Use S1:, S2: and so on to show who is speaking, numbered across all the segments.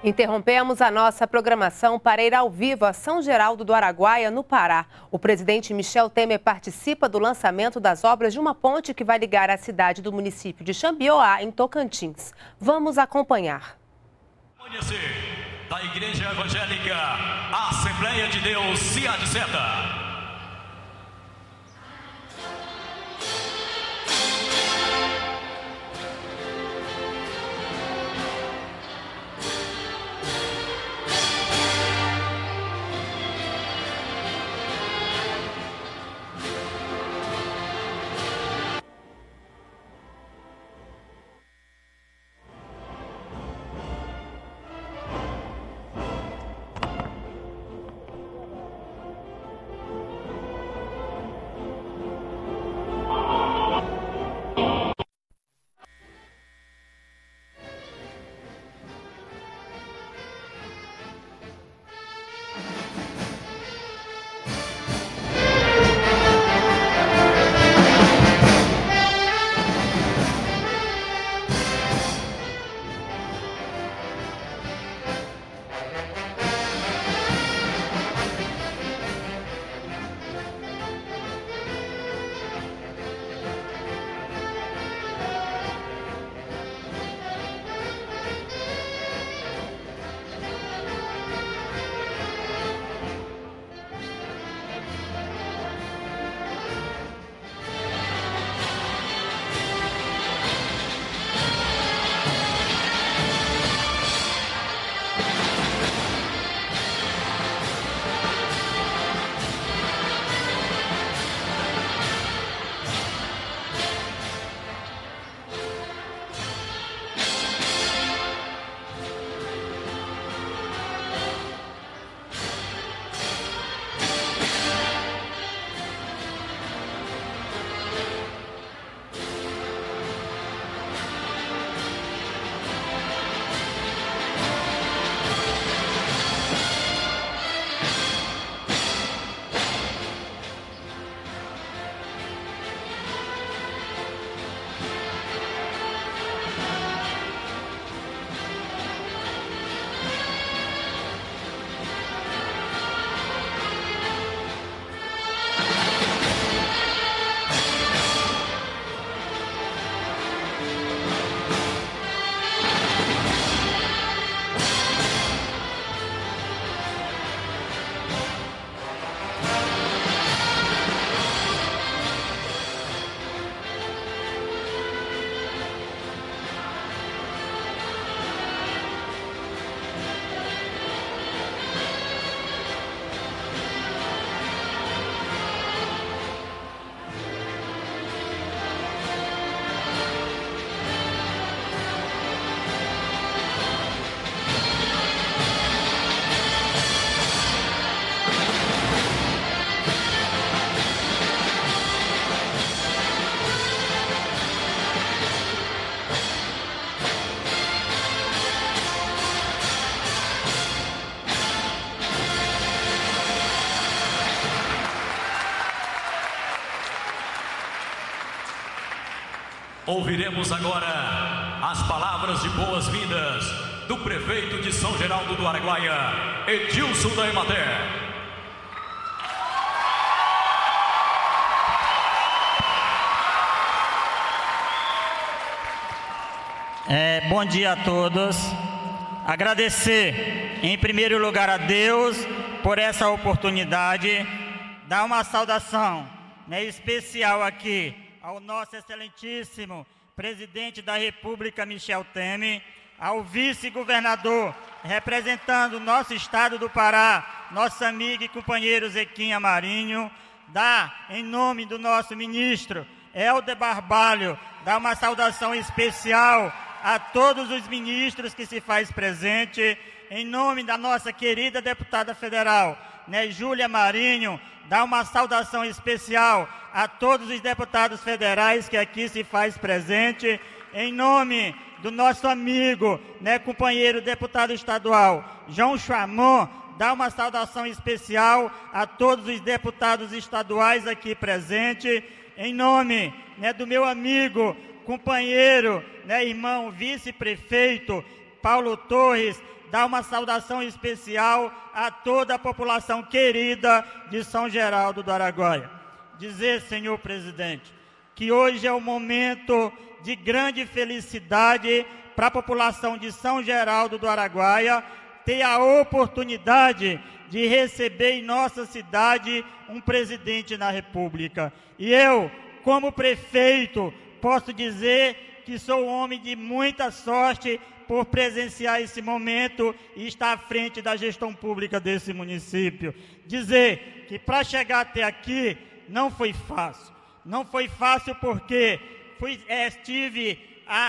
S1: Interrompemos a nossa programação para ir ao vivo a São Geraldo do Araguaia, no Pará. O presidente Michel Temer participa do lançamento das obras de uma ponte que vai ligar a cidade do município de Xambioá, em Tocantins. Vamos acompanhar.
S2: Da Igreja Evangélica Assembleia de Deus, Cia de Seta. Ouviremos agora as palavras de boas-vindas do prefeito de São Geraldo do Araguaia, Edilson da Emater.
S3: Bom dia a todos. Agradecer, em primeiro lugar, a Deus por essa oportunidade. Dar uma saudação especial aqui ao nosso excelentíssimo presidente da República, Michel Temer, ao vice-governador, representando o nosso estado do Pará, nosso amigo e companheiro Zequinha Marinho, em nome do nosso ministro Helder Barbalho, dar uma saudação especial a todos os ministros que se faz presente, em nome da nossa querida deputada federal, Júlia Marinho, dar uma saudação especial a todos os deputados federais que aqui se faz presente, em nome do nosso amigo, companheiro deputado estadual, João Chamon, dar uma saudação especial a todos os deputados estaduais aqui presentes, em nome do meu amigo, companheiro, irmão vice-prefeito Paulo Torres, dar uma saudação especial a toda a população querida de São Geraldo do Araguaia. Dizer, senhor presidente, que hoje é um momento de grande felicidade para a população de São Geraldo do Araguaia ter a oportunidade de receber em nossa cidade um presidente da República. E eu, como prefeito, posso dizer que sou um homem de muita sorte por presenciar esse momento e estar à frente da gestão pública desse município. Dizer que para chegar até aqui não foi fácil. Não foi fácil porque tive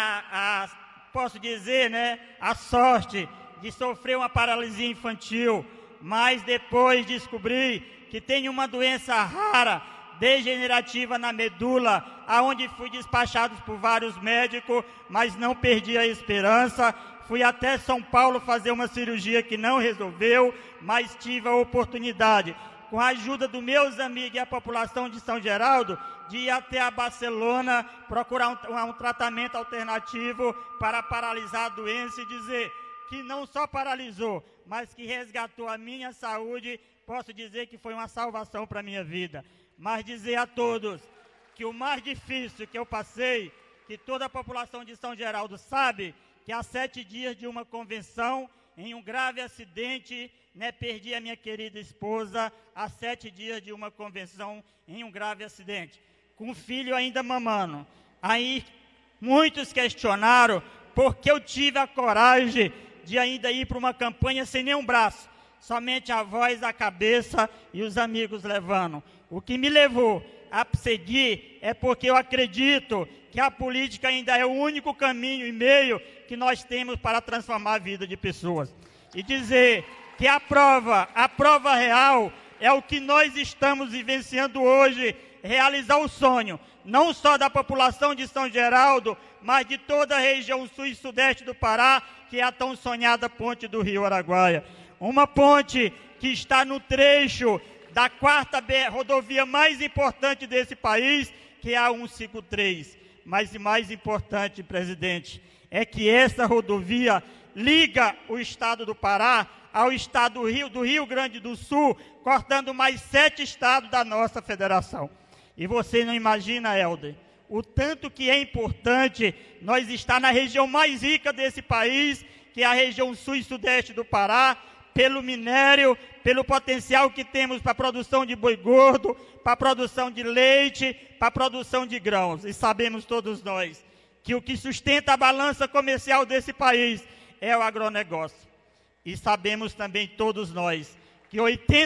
S3: posso dizer, né, a sorte de sofrer uma paralisia infantil, mas depois descobri que tenho uma doença rara, degenerativa na medula, aonde fui despachado por vários médicos, mas não perdi a esperança. Fui até São Paulo fazer uma cirurgia que não resolveu, mas tive a oportunidade, com a ajuda dos meus amigos e a população de São Geraldo, de ir até a Barcelona procurar um tratamento alternativo para paralisar a doença e dizer que não só paralisou, mas que resgatou a minha saúde. Posso dizer que foi uma salvação para a minha vida. Mas dizer a todos que o mais difícil que eu passei, que toda a população de São Geraldo sabe, que há 7 dias de uma convenção, em um grave acidente, né, perdi a minha querida esposa, há 7 dias de uma convenção, em um grave acidente, com o filho ainda mamando. Aí muitos questionaram por que eu tive a coragem de ainda ir para uma campanha sem nenhum braço, somente a voz, a cabeça e os amigos levando. O que me levou a seguir é porque eu acredito que a política ainda é o único caminho e meio que nós temos para transformar a vida de pessoas. E dizer que a prova real é o que nós estamos vivenciando hoje, realizar o sonho, não só da população de São Geraldo, mas de toda a região sul e sudeste do Pará, que é a tão sonhada ponte do Rio Araguaia. Uma ponte que está no trecho da 4ª rodovia mais importante desse país, que é a 153. Mas o mais importante, presidente, é que essa rodovia liga o estado do Pará ao estado do Rio Grande do Sul, cortando mais 7 estados da nossa federação. E você não imagina, Helder, o tanto que é importante nós estar na região mais rica desse país, que é a região sul e sudeste do Pará, pelo minério, pelo potencial que temos para a produção de boi gordo, para a produção de leite, para a produção de grãos. E sabemos todos nós que o que sustenta a balança comercial desse país é o agronegócio. E sabemos também todos nós que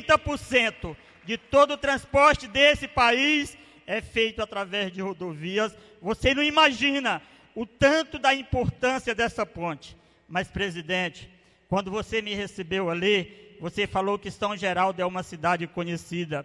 S3: 80% de todo o transporte desse país é feito através de rodovias. Você não imagina o tanto da importância dessa ponte. Mas, presidente, quando você me recebeu ali, você falou que São Geraldo é uma cidade conhecida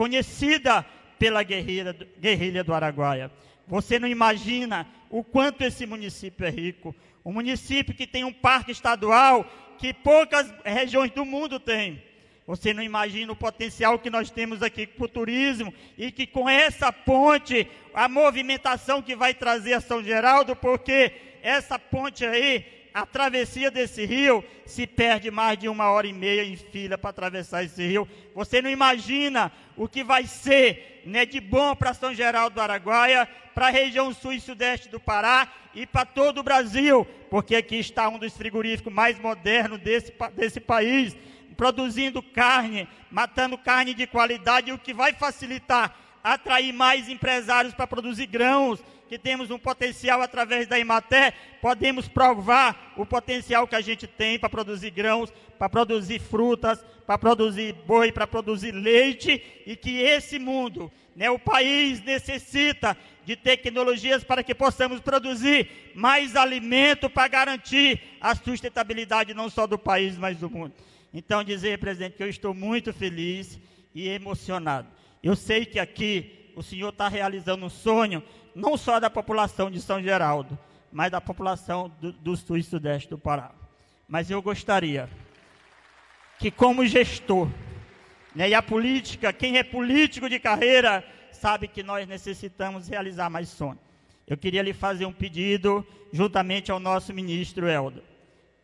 S3: pela guerrilha do Araguaia. Você não imagina o quanto esse município é rico. Um município que tem um parque estadual que poucas regiões do mundo têm. Você não imagina o potencial que nós temos aqui para o turismo e que com essa ponte, a movimentação que vai trazer a São Geraldo, porque essa ponte aí, a travessia desse rio, se perde mais de 1h30 em fila para atravessar esse rio. Você não imagina o que vai ser, né, de bom para São Geraldo do Araguaia, para a região sul e sudeste do Pará e para todo o Brasil, porque aqui está um dos frigoríficos mais modernos desse país, produzindo carne, matando carne de qualidade, o que vai facilitar, atrair mais empresários para produzir grãos, que temos um potencial através da Emater, podemos provar o potencial que a gente tem para produzir grãos, para produzir frutas, para produzir boi, para produzir leite, e que esse mundo, né, o país necessita de tecnologias para que possamos produzir mais alimento para garantir a sustentabilidade não só do país, mas do mundo. Então, dizer, presidente, que eu estou muito feliz e emocionado. Eu sei que aqui o senhor está realizando um sonho, não só da população de São Geraldo, mas da população do sul e sudeste do Pará. Mas eu gostaria que, como gestor, né, e a política, quem é político de carreira, sabe que nós necessitamos realizar mais sonhos. Eu queria lhe fazer um pedido, juntamente ao nosso ministro Helder.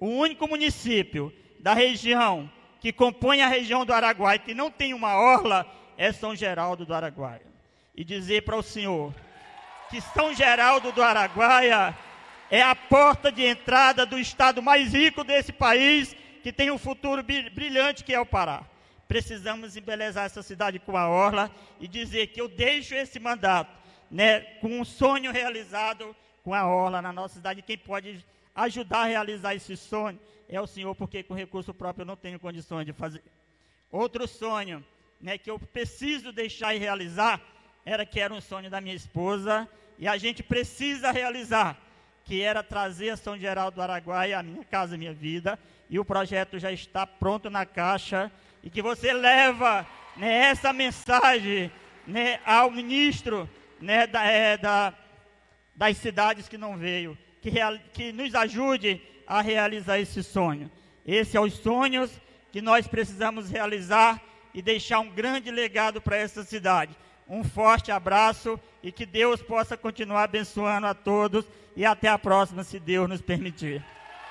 S3: o único município da região que compõe a região do Araguaia que não tem uma orla é São Geraldo do Araguaia. E dizer para o senhor que São Geraldo do Araguaia é a porta de entrada do estado mais rico desse país, que tem um futuro brilhante, que é o Pará. Precisamos embelezar essa cidade com a orla e dizer que eu deixo esse mandato, né, com um sonho realizado com a orla na nossa cidade. Quem pode ajudar a realizar esse sonho é o senhor, porque com recurso próprio eu não tenho condições de fazer. Outro sonho, né, que eu preciso deixar e realizar, que era um sonho da minha esposa, e a gente precisa realizar, que era trazer a São Geraldo do Araguaia, a Minha Casa Minha Vida, e o projeto já está pronto na caixa, e que você leva, né, essa mensagem, né, ao ministro, né, das cidades que não veio, que nos ajude a realizar esse sonho. Esses são os sonhos que nós precisamos realizar e deixar um grande legado para essa cidade. Um forte abraço e que Deus possa continuar abençoando a todos e até a próxima, se Deus nos permitir.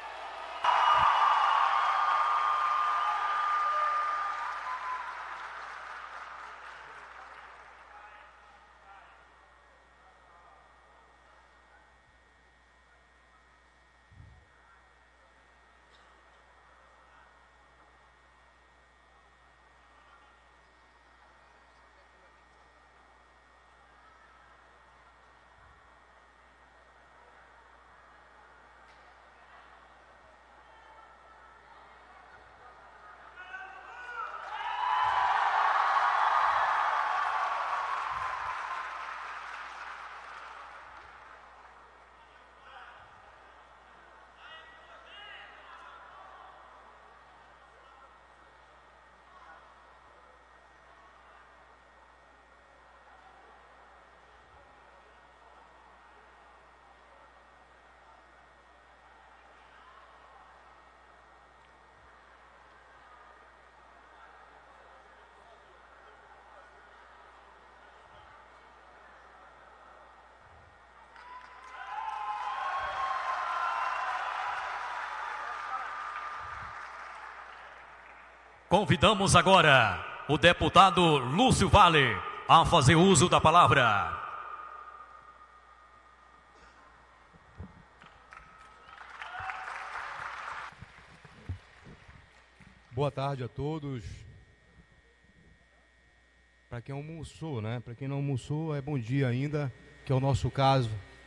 S2: Convidamos agora o deputado Lúcio Vale a fazer uso da palavra.
S4: Boa tarde a todos. Para quem almoçou, né? Para quem não almoçou, é bom dia ainda, que é o nosso caso.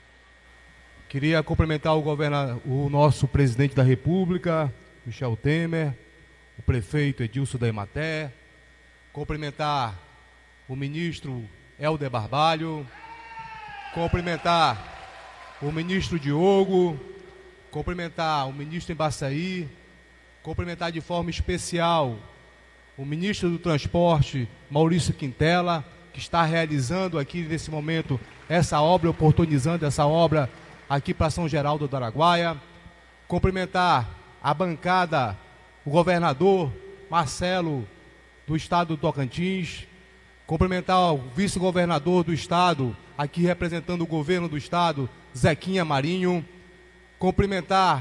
S4: Queria cumprimentar o nosso presidente da República, Michel Temer, o prefeito Edilson da Emater, cumprimentar o ministro Helder Barbalho, cumprimentar o ministro Diogo, cumprimentar o ministro Embaçaí, cumprimentar de forma especial o ministro do Transporte, Maurício Quintela, que está realizando aqui nesse momento essa obra, oportunizando essa obra aqui para São Geraldo do Araguaia, cumprimentar a bancada, o governador Marcelo do estado do Tocantins, cumprimentar o vice-governador do estado, aqui representando o governo do estado, Zequinha Marinho, cumprimentar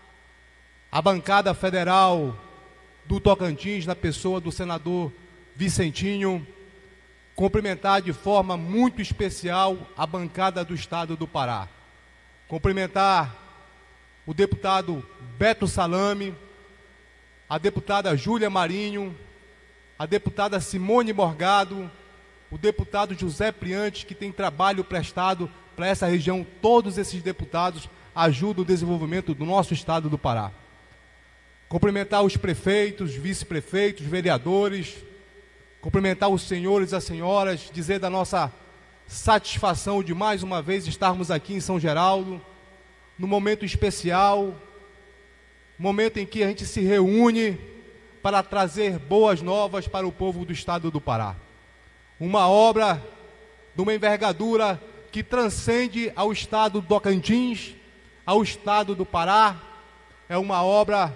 S4: a bancada federal do Tocantins, na pessoa do senador Vicentinho, cumprimentar de forma muito especial a bancada do estado do Pará, cumprimentar o deputado Beto Salame, a deputada Júlia Marinho, a deputada Simone Morgado, o deputado José Priante, que tem trabalho prestado para essa região. Todos esses deputados ajudam o desenvolvimento do nosso estado do Pará. Cumprimentar os prefeitos, vice-prefeitos, vereadores, cumprimentar os senhores e as senhoras, dizer da nossa satisfação de mais uma vez estarmos aqui em São Geraldo, num momento especial, momento em que a gente se reúne para trazer boas novas para o povo do estado do Pará. Uma obra de uma envergadura que transcende ao estado do Tocantins, ao estado do Pará. É uma obra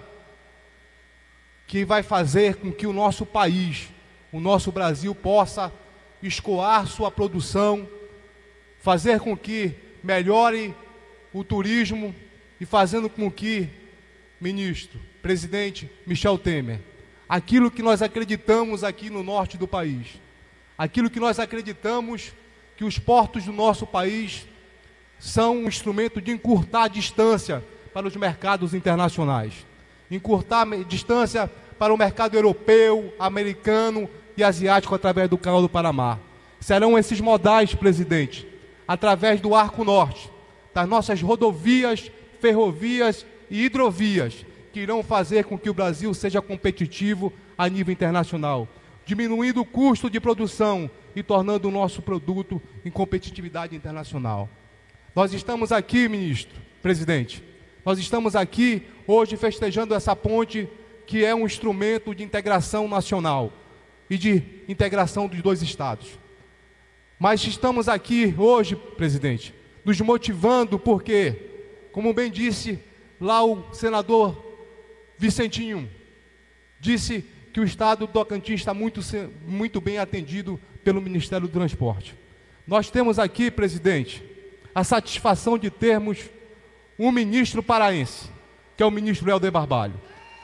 S4: que vai fazer com que o nosso país, o nosso Brasil, possa escoar sua produção, fazer com que melhore o turismo e fazendo com que ministro, presidente Michel Temer, aquilo que nós acreditamos aqui no norte do país, aquilo que nós acreditamos que os portos do nosso país são um instrumento de encurtar a distância para os mercados internacionais, encurtar a distância para o mercado europeu, americano e asiático através do Canal do Panamá. Serão esses modais, presidente, através do Arco Norte, das nossas rodovias, ferrovias e hidrovias, que irão fazer com que o Brasil seja competitivo a nível internacional, diminuindo o custo de produção e tornando o nosso produto em competitividade internacional. Nós estamos aqui, ministro, presidente, nós estamos aqui hoje festejando essa ponte que é um instrumento de integração nacional e de integração dos dois estados. Mas estamos aqui hoje, presidente, nos motivando porque, como bem disse lá o senador Vicentinho, disse que o estado do Tocantins está muito bem atendido pelo Ministério do Transporte. Nós temos aqui, presidente, a satisfação de termos um ministro paraense, que é o ministro Helder Barbalho.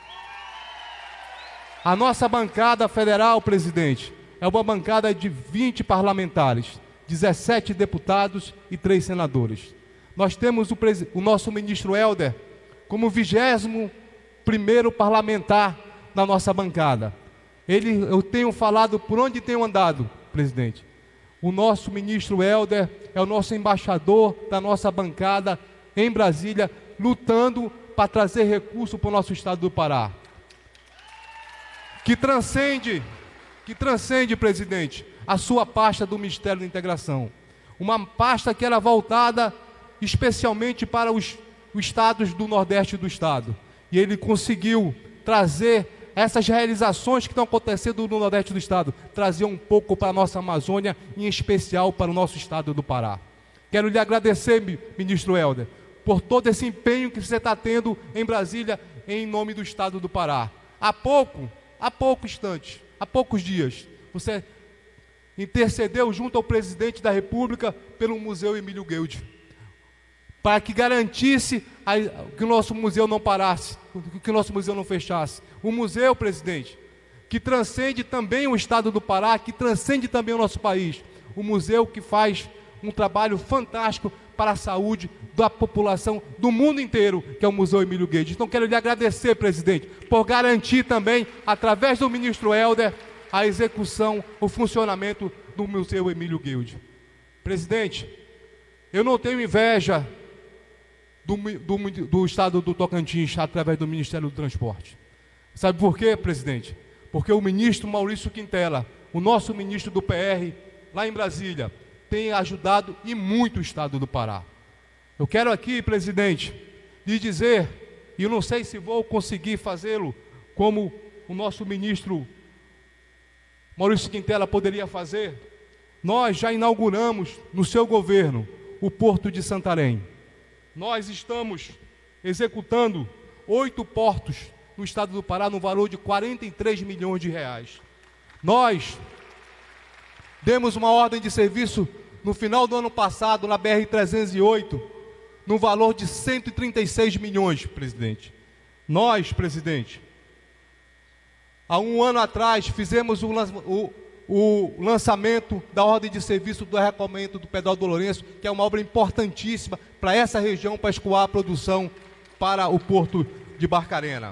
S4: A nossa bancada federal, presidente, é uma bancada de 20 parlamentares, 17 deputados e 3 senadores. Nós temos o nosso ministro Helder como 21º parlamentar na nossa bancada. Eu tenho falado por onde tenho andado, presidente. O nosso ministro Helder é o nosso embaixador da nossa bancada em Brasília, lutando para trazer recurso para o nosso estado do Pará. Que transcende, presidente, a sua pasta do Ministério da Integração. Uma pasta que era voltada especialmente para os estados do Nordeste do estado. E ele conseguiu trazer essas realizações que estão acontecendo no Nordeste do estado, trazer um pouco para a nossa Amazônia, em especial para o nosso estado do Pará. Quero lhe agradecer, ministro Helder, por todo esse empenho que você está tendo em Brasília, em nome do estado do Pará. Há poucos dias, você intercedeu junto ao presidente da República pelo Museu Emílio Guedes, para que garantisse que o nosso museu não parasse, que o nosso museu não fechasse. O museu, presidente, que transcende também o estado do Pará, que transcende também o nosso país. O museu que faz um trabalho fantástico para a saúde da população do mundo inteiro, que é o Museu Emílio Guedes. Então quero lhe agradecer, presidente, por garantir também, através do ministro Helder, a execução, o funcionamento do Museu Emílio Guedes. Presidente, eu não tenho inveja do estado do Tocantins através do Ministério do Transporte. Sabe por quê, presidente? Porque o ministro Maurício Quintela, o nosso ministro do PR, lá em Brasília, tem ajudado e muito o estado do Pará. Eu quero aqui, presidente, lhe dizer, e eu não sei se vou conseguir fazê-lo como o nosso ministro Maurício Quintela poderia fazer. Nós já inauguramos no seu governo o Porto de Santarém. Nós estamos executando 8 portos no estado do Pará no valor de 43 milhões de reais. Nós demos uma ordem de serviço no final do ano passado na BR-308 no valor de 136 milhões, presidente. Nós, presidente, há um ano atrás fizemos o lançamento da ordem de serviço do arrecamento do Pedral do Lourenço, que é uma obra importantíssima para essa região, para escoar a produção para o Porto de Barcarena.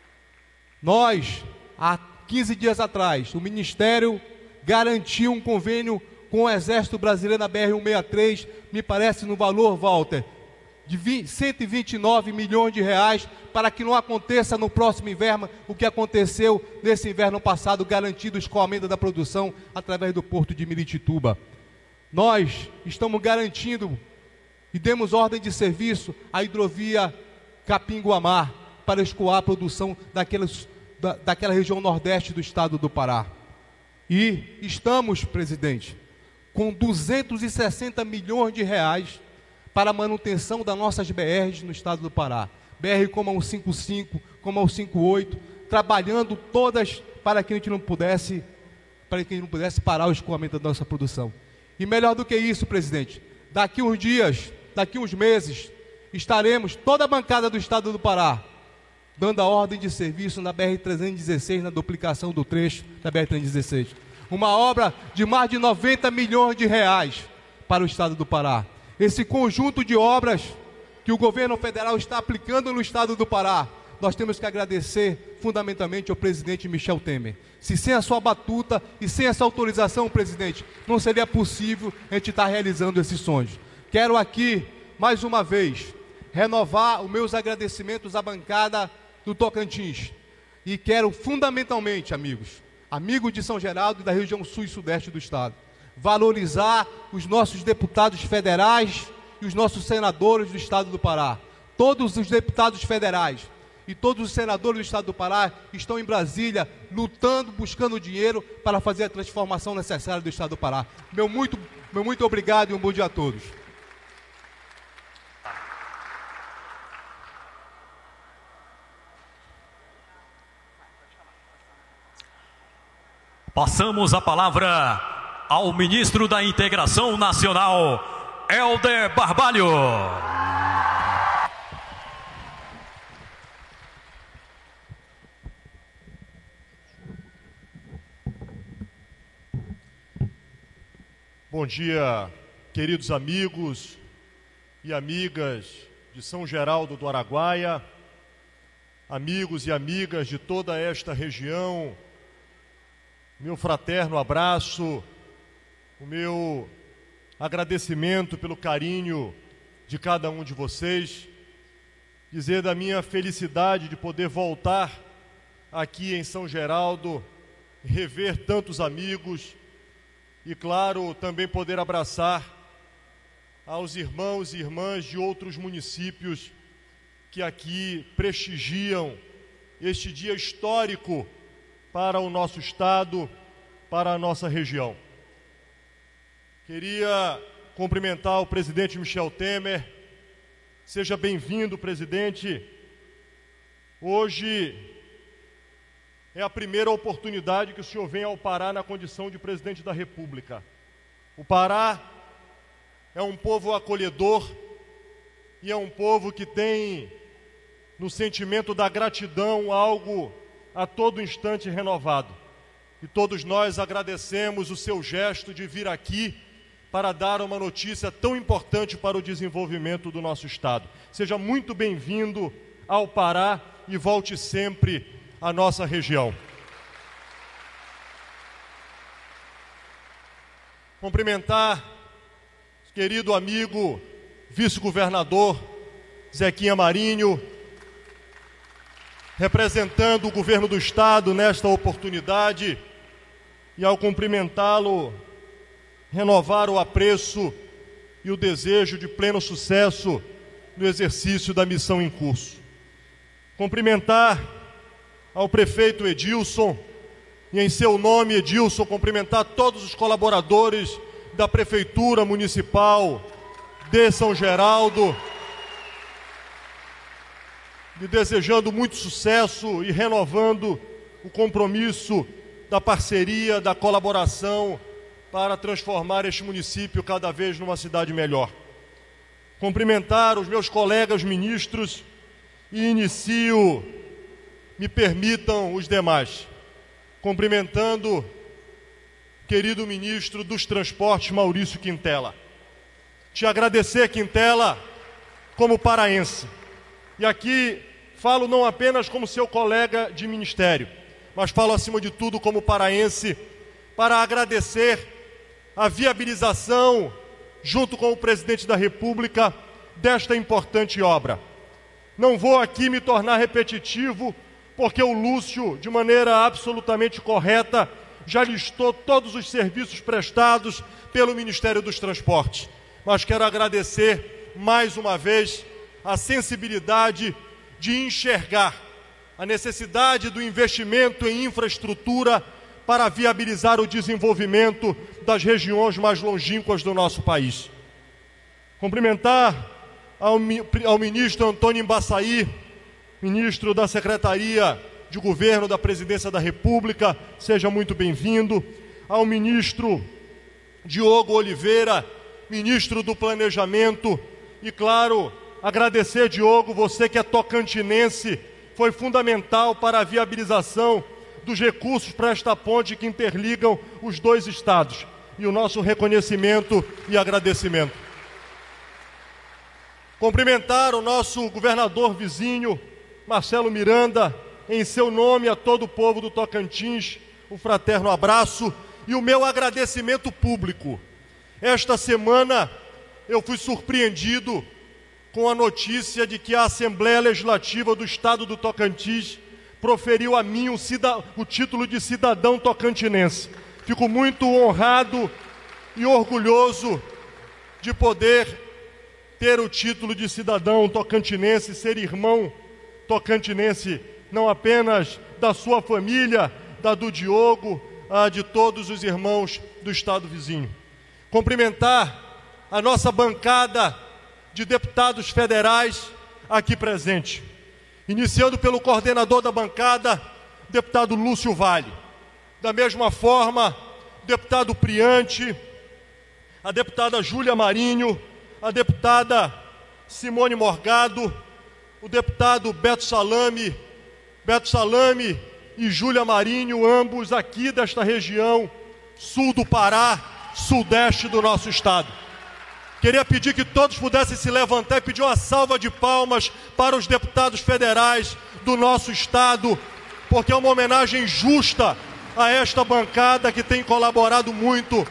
S4: Nós, há 15 dias atrás, o Ministério garantiu um convênio com o Exército Brasileiro na BR-163, me parece no valor, Walter, de 129 milhões de reais, para que não aconteça no próximo inverno o que aconteceu nesse inverno passado, garantindo o escoamento da produção através do Porto de Miritituba. Nós estamos garantindo e demos ordem de serviço à hidrovia Capinguamar para escoar a produção daquela região nordeste do estado do Pará. E estamos, presidente, com 260 milhões de reais para a manutenção das nossas BRs no estado do Pará. BR como a 155, como a 158, trabalhando todas para que a gente não pudesse parar o escoamento da nossa produção. E melhor do que isso, presidente, daqui uns dias, daqui uns meses, estaremos, toda a bancada do estado do Pará, dando a ordem de serviço na BR-316, na duplicação do trecho da BR-316. Uma obra de mais de 90 milhões de reais para o estado do Pará. Esse conjunto de obras que o governo federal está aplicando no estado do Pará, nós temos que agradecer fundamentalmente ao presidente Michel Temer. Se sem a sua batuta e sem essa autorização, presidente, não seria possível a gente estar realizando esses sonhos. Quero aqui, mais uma vez, renovar os meus agradecimentos à bancada do Tocantins. E quero fundamentalmente, amigos de São Geraldo e da região sul e sudeste do estado, valorizar os nossos deputados federais e os nossos senadores do estado do Pará. Todos os deputados federais e todos os senadores do estado do Pará estão em Brasília lutando, buscando dinheiro para fazer a transformação necessária do estado do Pará. Meu muito obrigado e um bom dia a todos.
S2: Passamos a palavra ao ministro da Integração Nacional, Helder Barbalho.
S5: Bom dia, queridos amigos e amigas de São Geraldo do Araguaia, amigos e amigas de toda esta região. Meu fraterno abraço, o meu agradecimento pelo carinho de cada um de vocês, dizer da minha felicidade de poder voltar aqui em São Geraldo, rever tantos amigos e, claro, também poder abraçar aos irmãos e irmãs de outros municípios que aqui prestigiam este dia histórico para o nosso estado, para a nossa região. Queria cumprimentar o presidente Michel Temer. Seja bem-vindo, presidente. Hoje é a primeira oportunidade que o senhor vem ao Pará na condição de presidente da República. O Pará é um povo acolhedor e é um povo que tem no sentimento da gratidão algo a todo instante renovado. E todos nós agradecemos o seu gesto de vir aqui para dar uma notícia tão importante para o desenvolvimento do nosso estado. Seja muito bem-vindo ao Pará e volte sempre à nossa região. Cumprimentar querido amigo vice-governador Zequinha Marinho, representando o governo do estado nesta oportunidade, e ao cumprimentá-lo, renovar o apreço e o desejo de pleno sucesso no exercício da missão em curso. Cumprimentar ao prefeito Edilson, e em seu nome, Edilson, cumprimentar todos os colaboradores da Prefeitura Municipal de São Geraldo, lhe desejando muito sucesso e renovando o compromisso da parceria, da colaboração para transformar este município cada vez numa cidade melhor. Cumprimentar os meus colegas ministros e inicio, me permitam os demais, cumprimentando o querido ministro dos Transportes, Maurício Quintela. Te agradecer, Quintela, como paraense. E aqui falo não apenas como seu colega de ministério, mas falo acima de tudo como paraense, para agradecer a viabilização, junto com o presidente da República, desta importante obra. Não vou aqui me tornar repetitivo, porque o Lúcio, de maneira absolutamente correta, já listou todos os serviços prestados pelo Ministério dos Transportes. Mas quero agradecer mais uma vez a sensibilidade de enxergar a necessidade do investimento em infraestrutura para viabilizar o desenvolvimento das regiões mais longínquas do nosso país. Cumprimentar ao ministro Antônio Embaçaí, ministro da Secretaria de Governo da Presidência da República, seja muito bem-vindo. Ao ministro Diogo Oliveira, ministro do Planejamento, e claro, agradecer, Diogo, você que é tocantinense foi fundamental para a viabilização dos recursos para esta ponte que interligam os dois estados. E o nosso reconhecimento e agradecimento. Cumprimentar o nosso governador vizinho, Marcelo Miranda, em seu nome a todo o povo do Tocantins, um fraterno abraço e o meu agradecimento público. Esta semana eu fui surpreendido com a notícia de que a Assembleia Legislativa do Estado do Tocantins proferiu a mim o título de cidadão tocantinense. Fico muito honrado e orgulhoso de poder ter o título de cidadão tocantinense, ser irmão tocantinense, não apenas da sua família, da do Diogo, de todos os irmãos do estado vizinho. Cumprimentar a nossa bancada de deputados federais aqui presente, iniciando pelo coordenador da bancada, deputado Lúcio Vale. Da mesma forma, deputado Priante, a deputada Júlia Marinho, a deputada Simone Morgado, o deputado Beto Salame e Júlia Marinho, ambos aqui desta região, sul do Pará, sudeste do nosso estado. Queria pedir que todos pudessem se levantar e pedir uma salva de palmas para os deputados federais do nosso estado, porque é uma homenagem justa a esta bancada que tem colaborado muito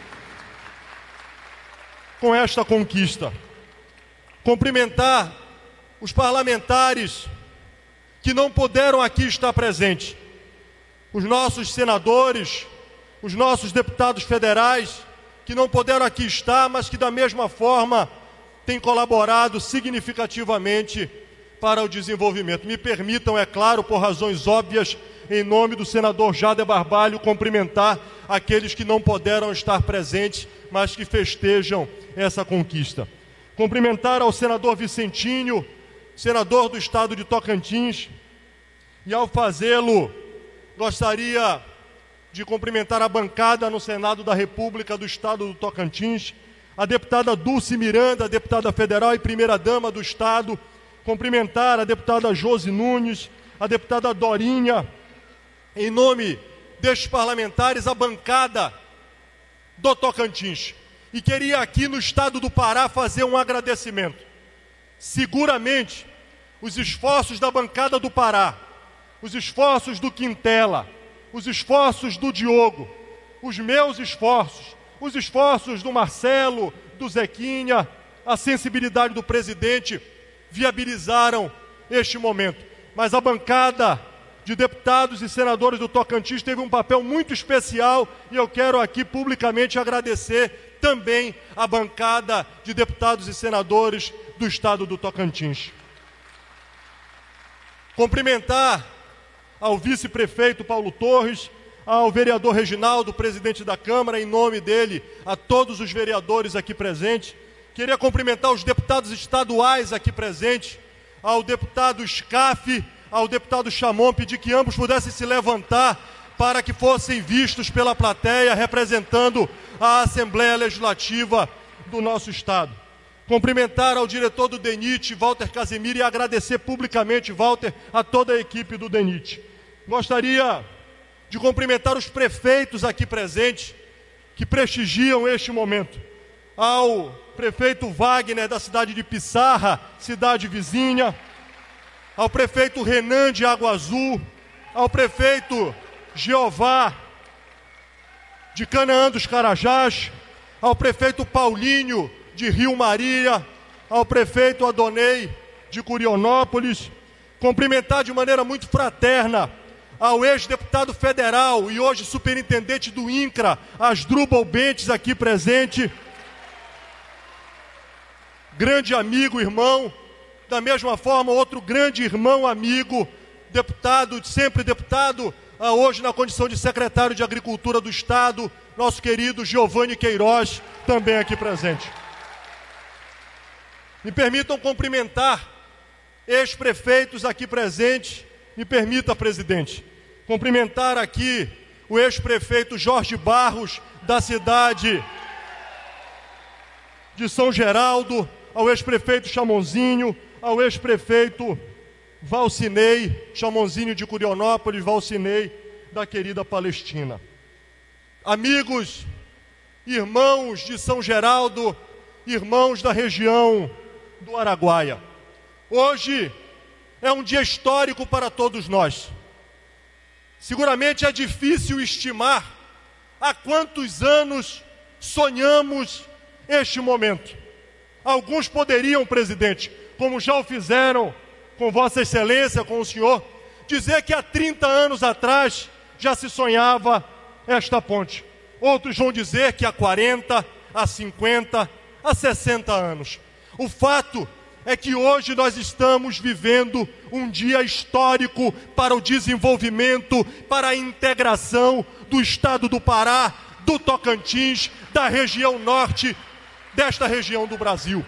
S5: com esta conquista. Cumprimentar os parlamentares que não puderam aqui estar presentes, os nossos senadores, os nossos deputados federais que não puderam aqui estar, mas que da mesma forma têm colaborado significativamente para o desenvolvimento. Me permitam, é claro, por razões óbvias, em nome do senador Jader Barbalho, cumprimentar aqueles que não puderam estar presentes, mas que festejam essa conquista. Cumprimentar ao senador Vicentinho, senador do estado de Tocantins, e ao fazê-lo, gostaria de cumprimentar a bancada no Senado da República do estado do Tocantins, a deputada Dulce Miranda, deputada federal e primeira-dama do estado, cumprimentar a deputada Josi Nunes, a deputada Dorinha, em nome destes parlamentares, a bancada do Tocantins. E queria aqui no estado do Pará fazer um agradecimento. Seguramente, os esforços da bancada do Pará, os esforços do Quintela, os esforços do Diogo, os meus esforços, os esforços do Marcelo, do Zequinha, a sensibilidade do presidente, viabilizaram este momento. Mas a bancada de deputados e senadores do Tocantins teve um papel muito especial e eu quero aqui publicamente agradecer também a bancada de deputados e senadores do estado do Tocantins. Cumprimentar ao vice-prefeito Paulo Torres, ao vereador Reginaldo, presidente da Câmara, em nome dele, a todos os vereadores aqui presentes. Queria cumprimentar os deputados estaduais aqui presentes, ao deputado Scaff, ao deputado Chamon, pedir que ambos pudessem se levantar para que fossem vistos pela plateia, representando a Assembleia Legislativa do nosso estado. Cumprimentar ao diretor do DENIT, Walter Casemiro, e agradecer publicamente, Walter, a toda a equipe do DENIT. Gostaria de cumprimentar os prefeitos aqui presentes, que prestigiam este momento. Ao prefeito Wagner, da cidade de Pissarra, cidade vizinha, ao prefeito Renan de Água Azul, ao prefeito Jeová de Canaã dos Carajás, ao prefeito Paulinho de Rio Maria, ao prefeito Adonei de Curionópolis, cumprimentar de maneira muito fraterna ao ex-deputado federal e hoje superintendente do INCRA, Asdrubal Bentes, aqui presente, grande amigo, irmão. Da mesma forma, outro grande irmão, amigo, deputado, sempre deputado, hoje na condição de secretário de Agricultura do Estado, nosso querido Giovanni Queiroz, também aqui presente. Me permitam cumprimentar ex-prefeitos aqui presentes. Me permita, presidente, cumprimentar aqui o ex-prefeito Jorge Barros, da cidade de São Geraldo, ao ex-prefeito Chamonzinho, ao ex-prefeito Valcinei, Chamonzinho de Curionópolis, Valcinei da querida Palestina. Amigos, irmãos de São Geraldo, irmãos da região do Araguaia, hoje é um dia histórico para todos nós. Seguramente é difícil estimar há quantos anos sonhamos este momento. Alguns poderiam, presidente, como já o fizeram com Vossa Excelência, com o senhor, dizer que há 30 anos atrás já se sonhava esta ponte. Outros vão dizer que há 40, há 50, há 60 anos. O fato é que hoje nós estamos vivendo um dia histórico para o desenvolvimento, para a integração do estado do Pará, do Tocantins, da região norte, desta região do Brasil.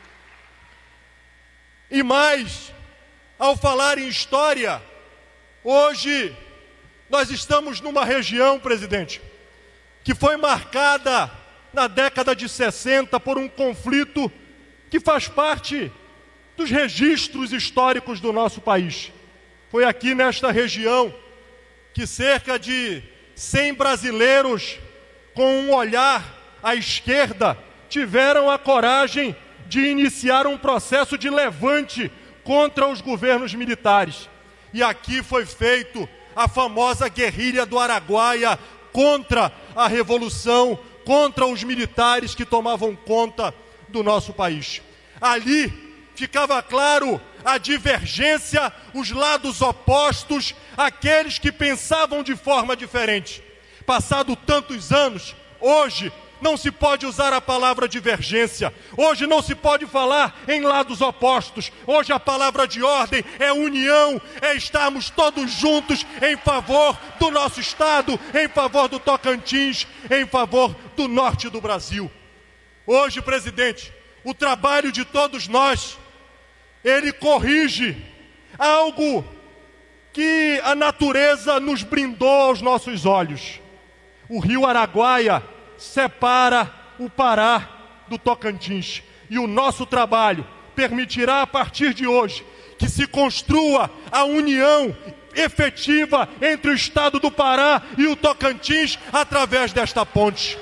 S5: E mais, ao falar em história, hoje nós estamos numa região, presidente, que foi marcada na década de 60 por um conflito que faz parte dos registros históricos do nosso país. Foi aqui nesta região que cerca de 100 brasileiros com um olhar à esquerda tiveram a coragem de iniciar um processo de levante contra os governos militares. E aqui foi feito a famosa guerrilha do Araguaia contra a revolução, contra os militares que tomavam conta do nosso país. Ali ficava claro a divergência, os lados opostos, aqueles que pensavam de forma diferente. Passado tantos anos, hoje não se pode usar a palavra divergência, hoje não se pode falar em lados opostos, hoje a palavra de ordem é união, é estarmos todos juntos em favor do nosso estado, em favor do Tocantins, em favor do norte do Brasil. Hoje, presidente, o trabalho de todos nós, ele corrige algo que a natureza nos brindou aos nossos olhos. O rio Araguaia separa o Pará do Tocantins. E o nosso trabalho permitirá, a partir de hoje, que se construa a união efetiva entre o estado do Pará e o Tocantins através desta ponte.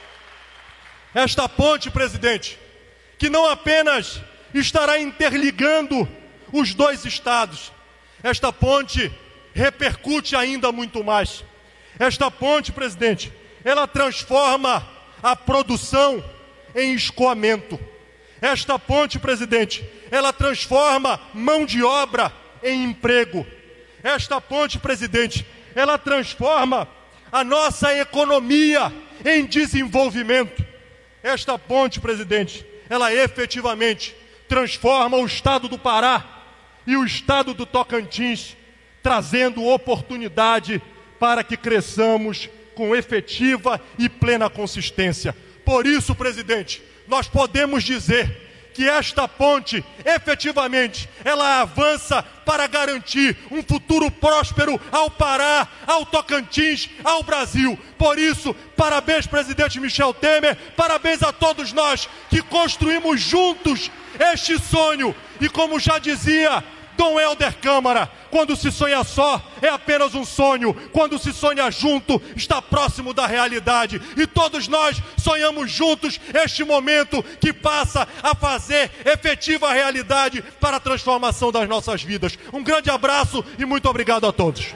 S5: Esta ponte, presidente, que não apenas estará interligando os dois estados, esta ponte repercute ainda muito mais. Esta ponte, presidente, ela transforma a produção em escoamento. Esta ponte, presidente, ela transforma mão de obra em emprego. Esta ponte, presidente, ela transforma a nossa economia em desenvolvimento. Esta ponte, presidente, ela efetivamente transforma o estado do Pará e o estado do Tocantins, trazendo oportunidade para que cresçamos com efetiva e plena consistência. Por isso, presidente, nós podemos dizer que esta ponte, efetivamente, ela avança para garantir um futuro próspero ao Pará, ao Tocantins, ao Brasil. Por isso, parabéns, presidente Michel Temer, parabéns a todos nós que construímos juntos este sonho. E como já dizia Dom Helder Câmara, quando se sonha só, é apenas um sonho. Quando se sonha junto, está próximo da realidade. E todos nós sonhamos juntos este momento que passa a fazer efetiva a realidade para a transformação das nossas vidas. Um grande abraço e muito obrigado a todos.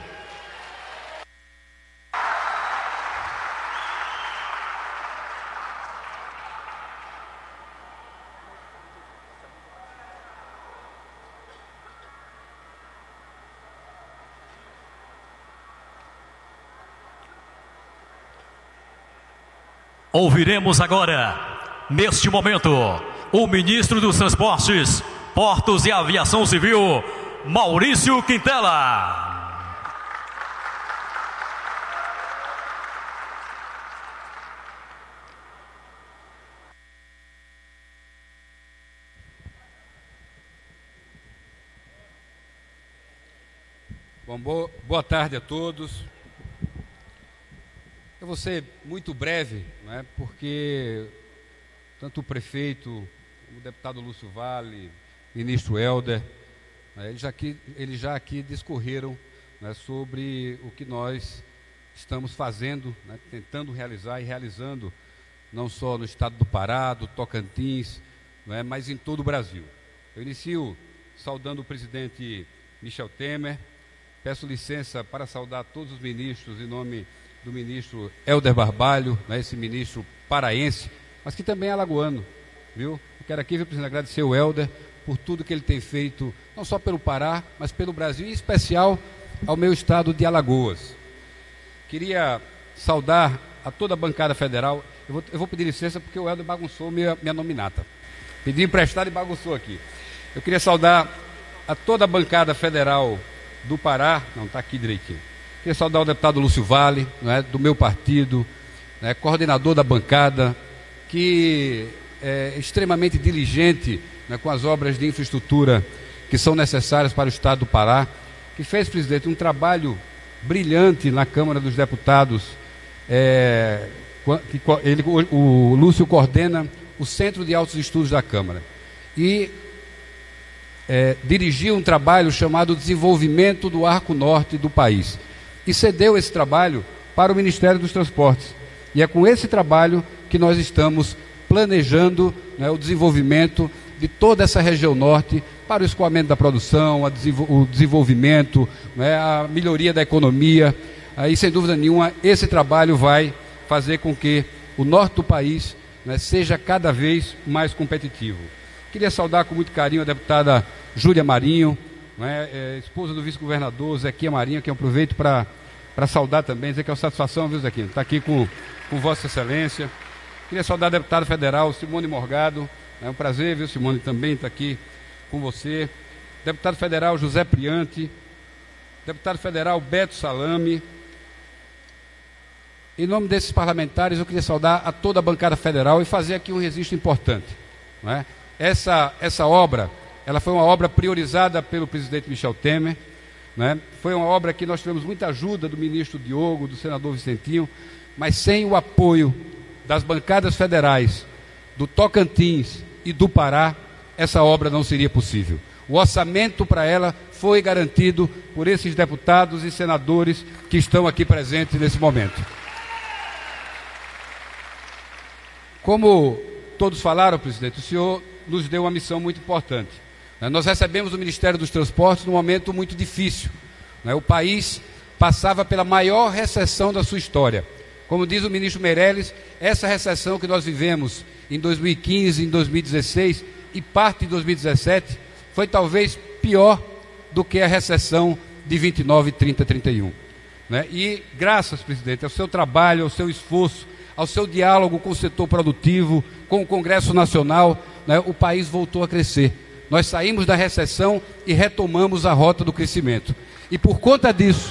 S2: Ouviremos agora, neste momento, o ministro dos Transportes, Portos e Aviação Civil, Maurício Quintela.
S6: Bom, boa tarde a todos. Eu vou ser muito breve, né, porque tanto o prefeito, o deputado Lúcio Vale, o ministro Helder, eles já aqui discorreram, né, sobre o que nós estamos fazendo, né, tentando realizar e realizando, não só no estado do Pará, do Tocantins, né, mas em todo o Brasil. Eu inicio saudando o presidente Michel Temer, peço licença para saudar todos os ministros em nome do ministro Helder Barbalho, né, esse ministro paraense, mas que também é alagoano, viu? Eu quero aqui, viu, presidente, agradecer o Helder por tudo que ele tem feito, não só pelo Pará, mas pelo Brasil, em especial ao meu estado de Alagoas. Queria saudar a toda a bancada federal. Eu vou pedir licença porque o Helder bagunçou minha nominata. Pedi emprestado e bagunçou aqui. Eu queria saudar a toda a bancada federal do Pará, não, está aqui direitinho. Queria saudar o deputado Lúcio Vale, né, do meu partido, né, coordenador da bancada, que é extremamente diligente, né, com as obras de infraestrutura que são necessárias para o estado do Pará, que fez, presidente, um trabalho brilhante na Câmara dos Deputados. O Lúcio coordena o Centro de Altos Estudos da Câmara e dirigiu um trabalho chamado Desenvolvimento do Arco Norte do país e cedeu esse trabalho para o Ministério dos Transportes. E é com esse trabalho que nós estamos planejando, né, o desenvolvimento de toda essa região norte para o escoamento da produção, o desenvolvimento, né, a melhoria da economia. Aí, sem dúvida nenhuma, esse trabalho vai fazer com que o norte do país, né, seja cada vez mais competitivo. Queria saudar com muito carinho a deputada Júlia Marinho, né, esposa do vice-governador Zequinha Marinho, que eu aproveito para saudar também, dizer que é uma satisfação, viu, Zequinha, estar aqui com Vossa Excelência. Queria saudar a deputada federal Simone Morgado, é um prazer, viu, Simone, também estar aqui com você. Deputado federal José Priante, deputado federal Beto Salame. Em nome desses parlamentares, eu queria saudar a toda a bancada federal e fazer aqui um registro importante, não é? Essa obra, ela foi uma obra priorizada pelo presidente Michel Temer, né? Foi uma obra que nós tivemos muita ajuda do ministro Diogo, do senador Vicentinho, mas sem o apoio das bancadas federais do Tocantins e do Pará, essa obra não seria possível. O orçamento para ela foi garantido por esses deputados e senadores que estão aqui presentes nesse momento. Como todos falaram, presidente, o senhor nos deu uma missão muito importante. Nós recebemos o Ministério dos Transportes num momento muito difícil. O país passava pela maior recessão da sua história. Como diz o ministro Meirelles, essa recessão que nós vivemos em 2015, em 2016 e parte de 2017 foi talvez pior do que a recessão de 29, 30, 31. E graças, presidente, ao seu trabalho, ao seu esforço, ao seu diálogo com o setor produtivo, com o Congresso Nacional, o país voltou a crescer. Nós saímos da recessão e retomamos a rota do crescimento. E por conta disso,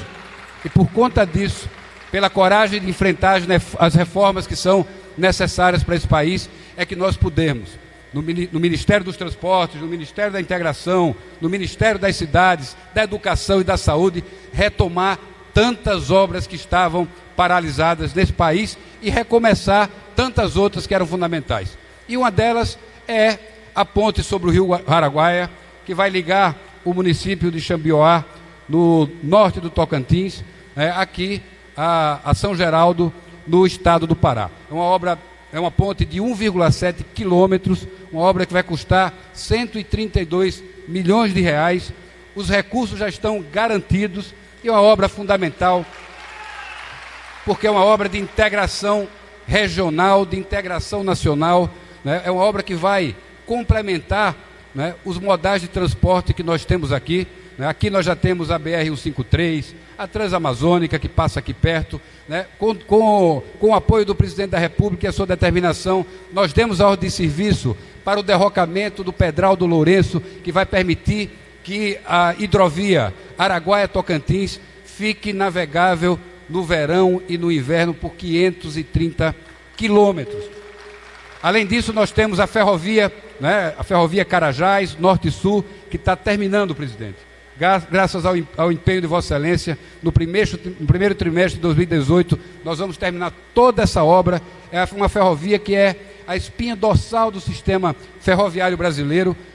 S6: pela coragem de enfrentar as reformas que são necessárias para esse país, é que nós pudemos, no Ministério dos Transportes, no Ministério da Integração, no Ministério das Cidades, da Educação e da Saúde, retomar tantas obras que estavam paralisadas nesse país e recomeçar tantas outras que eram fundamentais. E uma delas é a ponte sobre o rio Araguaia, que vai ligar o município de Xambioá, no norte do Tocantins, aqui a São Geraldo, no estado do Pará. É uma ponte de 1,7 quilômetros, uma obra que vai custar 132 milhões de reais. Os recursos já estão garantidos e é uma obra fundamental, porque é uma obra de integração regional, de integração nacional, é uma obra que vai complementar os modais de transporte que nós temos aqui. Aqui nós já temos a BR-153, a Transamazônica, que passa aqui perto. Com o apoio do presidente da República e a sua determinação, nós demos a ordem de serviço para o derrocamento do Pedral do Lourenço, que vai permitir que a hidrovia Araguaia-Tocantins fique navegável no verão e no inverno por 530 quilômetros. Além disso, nós temos a ferrovia Carajás, Norte e Sul, que está terminando, presidente. Graças ao empenho de Vossa Excelência, no primeiro trimestre de 2018, nós vamos terminar toda essa obra. É uma ferrovia que é a espinha dorsal do sistema ferroviário brasileiro,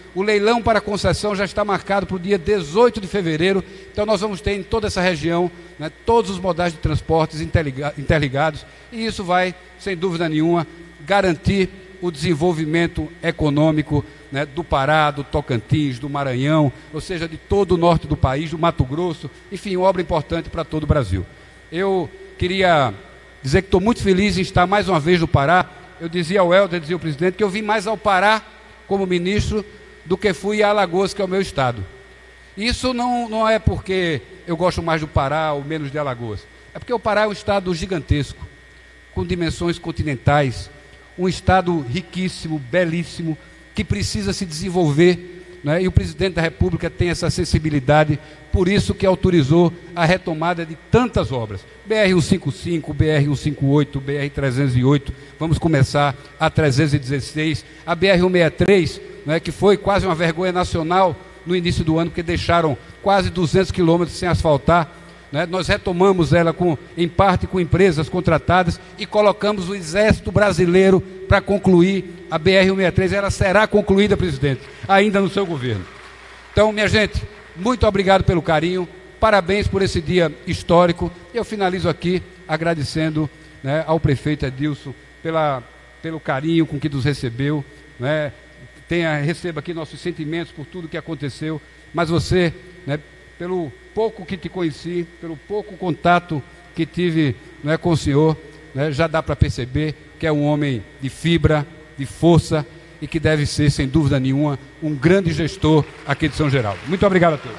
S6: O leilão para concessão já está marcado para o dia 18 de fevereiro, então nós vamos ter em toda essa região, né, todos os modais de transportes interligados, e isso vai, sem dúvida nenhuma, garantir o desenvolvimento econômico, né, do Pará, do Tocantins, do Maranhão, ou seja, de todo o norte do país, do Mato Grosso, enfim, uma obra importante para todo o Brasil. Eu queria dizer que estou muito feliz em estar mais uma vez no Pará. Eu dizia ao Helder, dizia ao presidente, que eu vim mais ao Pará como ministro do que fui a Alagoas, que é o meu estado. Isso não é porque eu gosto mais do Pará ou menos de Alagoas. É porque o Pará é um estado gigantesco, com dimensões continentais, um estado riquíssimo, belíssimo, que precisa se desenvolver, né? E o presidente da República tem essa sensibilidade, por isso que autorizou a retomada de tantas obras. BR-155, BR-158, BR-308, vamos começar a 316, a BR-163, né, que foi quase uma vergonha nacional no início do ano, porque deixaram quase 200 quilômetros sem asfaltar, né? Nós retomamos ela em parte com empresas contratadas e colocamos o Exército Brasileiro para concluir a BR-163. Ela será concluída, presidente, ainda no seu governo. Então, minha gente, muito obrigado pelo carinho, parabéns por esse dia histórico. Eu finalizo aqui agradecendo, né, ao prefeito Edilson pelo carinho com que nos recebeu, né? Receba aqui nossos sentimentos por tudo que aconteceu, mas você, né, pelo pouco que te conheci, pelo pouco contato que tive, né, com o senhor, né, já dá para perceber que é um homem de fibra, de força e que deve ser, sem dúvida nenhuma, um grande gestor aqui de São Geraldo. Muito obrigado a todos.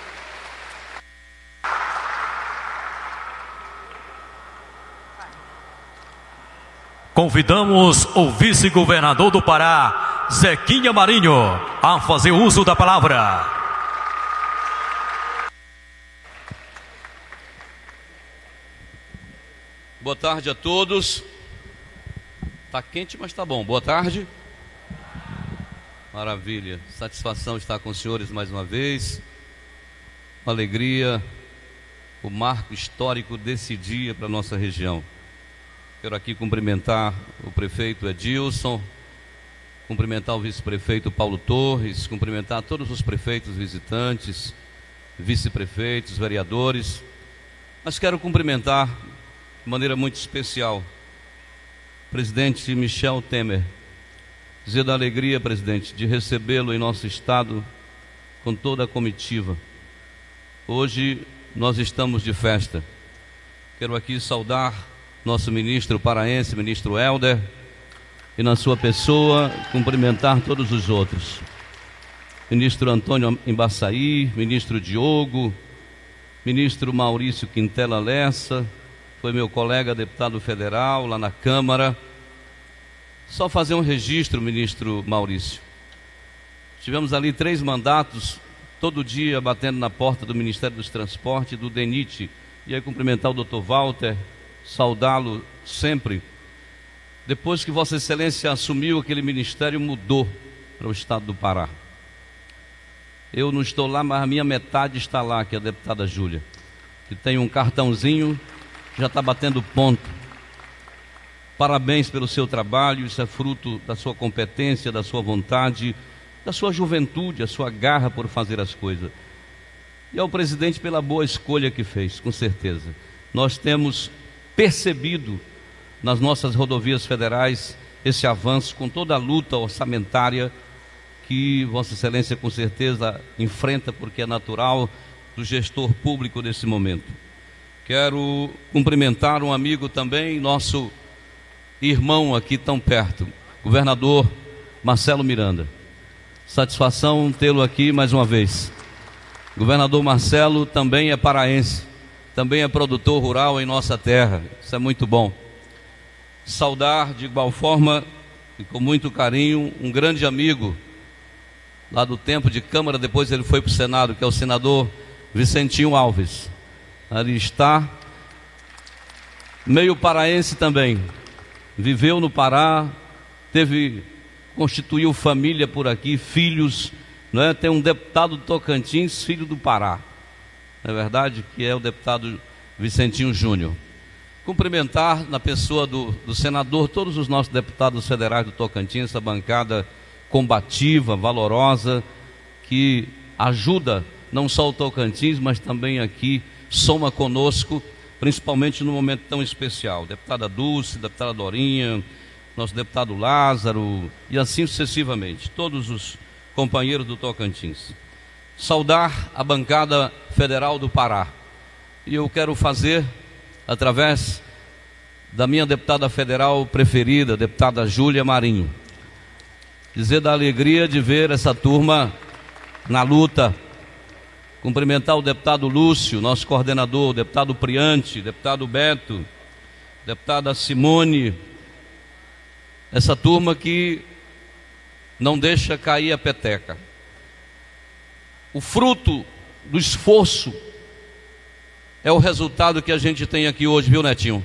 S2: Convidamos o vice-governador do Pará, Zequinha Marinho, a fazer uso da palavra.
S7: Boa tarde a todos. Está quente, mas está bom. Boa tarde. Maravilha. Satisfação estar com os senhores mais uma vez. Uma alegria, o marco histórico desse dia para a nossa região. Quero aqui cumprimentar o prefeito Edilson, cumprimentar o vice-prefeito Paulo Torres, cumprimentar todos os prefeitos visitantes, vice-prefeitos, vereadores. Mas quero cumprimentar de maneira muito especial o presidente Michel Temer, dizer da alegria, presidente, de recebê-lo em nosso estado com toda a comitiva. Hoje nós estamos de festa. Quero aqui saudar nosso ministro paraense, ministro Helder, e na sua pessoa cumprimentar todos os outros. Ministro Antônio Embaçaí, ministro Diogo, ministro Maurício Quintela Lessa, foi meu colega deputado federal lá na Câmara. Só fazer um registro, ministro Maurício. Tivemos ali 3 mandatos, todo dia batendo na porta do Ministério dos Transportes e do DENIT. E aí cumprimentar o doutor Walter, saudá-lo sempre. Depois que Vossa Excelência assumiu aquele ministério, mudou para o estado do Pará. Eu não estou lá, mas a minha metade está lá, que é a deputada Júlia, que tem um cartãozinho, já está batendo ponto. Parabéns pelo seu trabalho, isso é fruto da sua competência, da sua vontade, da sua juventude, a sua garra por fazer as coisas. E ao presidente pela boa escolha que fez, com certeza. Nós temos percebido nas nossas rodovias federais esse avanço com toda a luta orçamentária que Vossa Excelência com certeza enfrenta, porque é natural do gestor público nesse momento. Quero cumprimentar um amigo também, nosso irmão aqui tão perto, governador Marcelo Miranda. Satisfação tê-lo aqui mais uma vez. Governador Marcelo também é paraense, também é produtor rural em nossa terra, isso é muito bom. Saudar de igual forma e com muito carinho um grande amigo lá do tempo de Câmara, depois ele foi para o Senado, que é o senador Vicentinho Alves. Ali está, meio paraense também, viveu no Pará, constituiu família por aqui, filhos, não é? Tem um deputado do Tocantins, filho do Pará, não é verdade? Que é o deputado Vicentinho Júnior. Cumprimentar na pessoa do senador todos os nossos deputados federais do Tocantins, essa bancada combativa, valorosa, que ajuda não só o Tocantins, mas também aqui, soma conosco, principalmente num momento tão especial. Deputada Dulce, deputada Dorinha, nosso deputado Lázaro, e assim sucessivamente, todos os companheiros do Tocantins. Saudar a bancada federal do Pará. E eu quero fazer, através da minha deputada federal preferida, deputada Júlia Marinho, dizer da alegria de ver essa turma na luta. Cumprimentar o deputado Lúcio, nosso coordenador, o deputado Priante, deputado Beto, deputada Simone, essa turma que não deixa cair a peteca. O fruto do esforço é o resultado que a gente tem aqui hoje, viu, Netinho?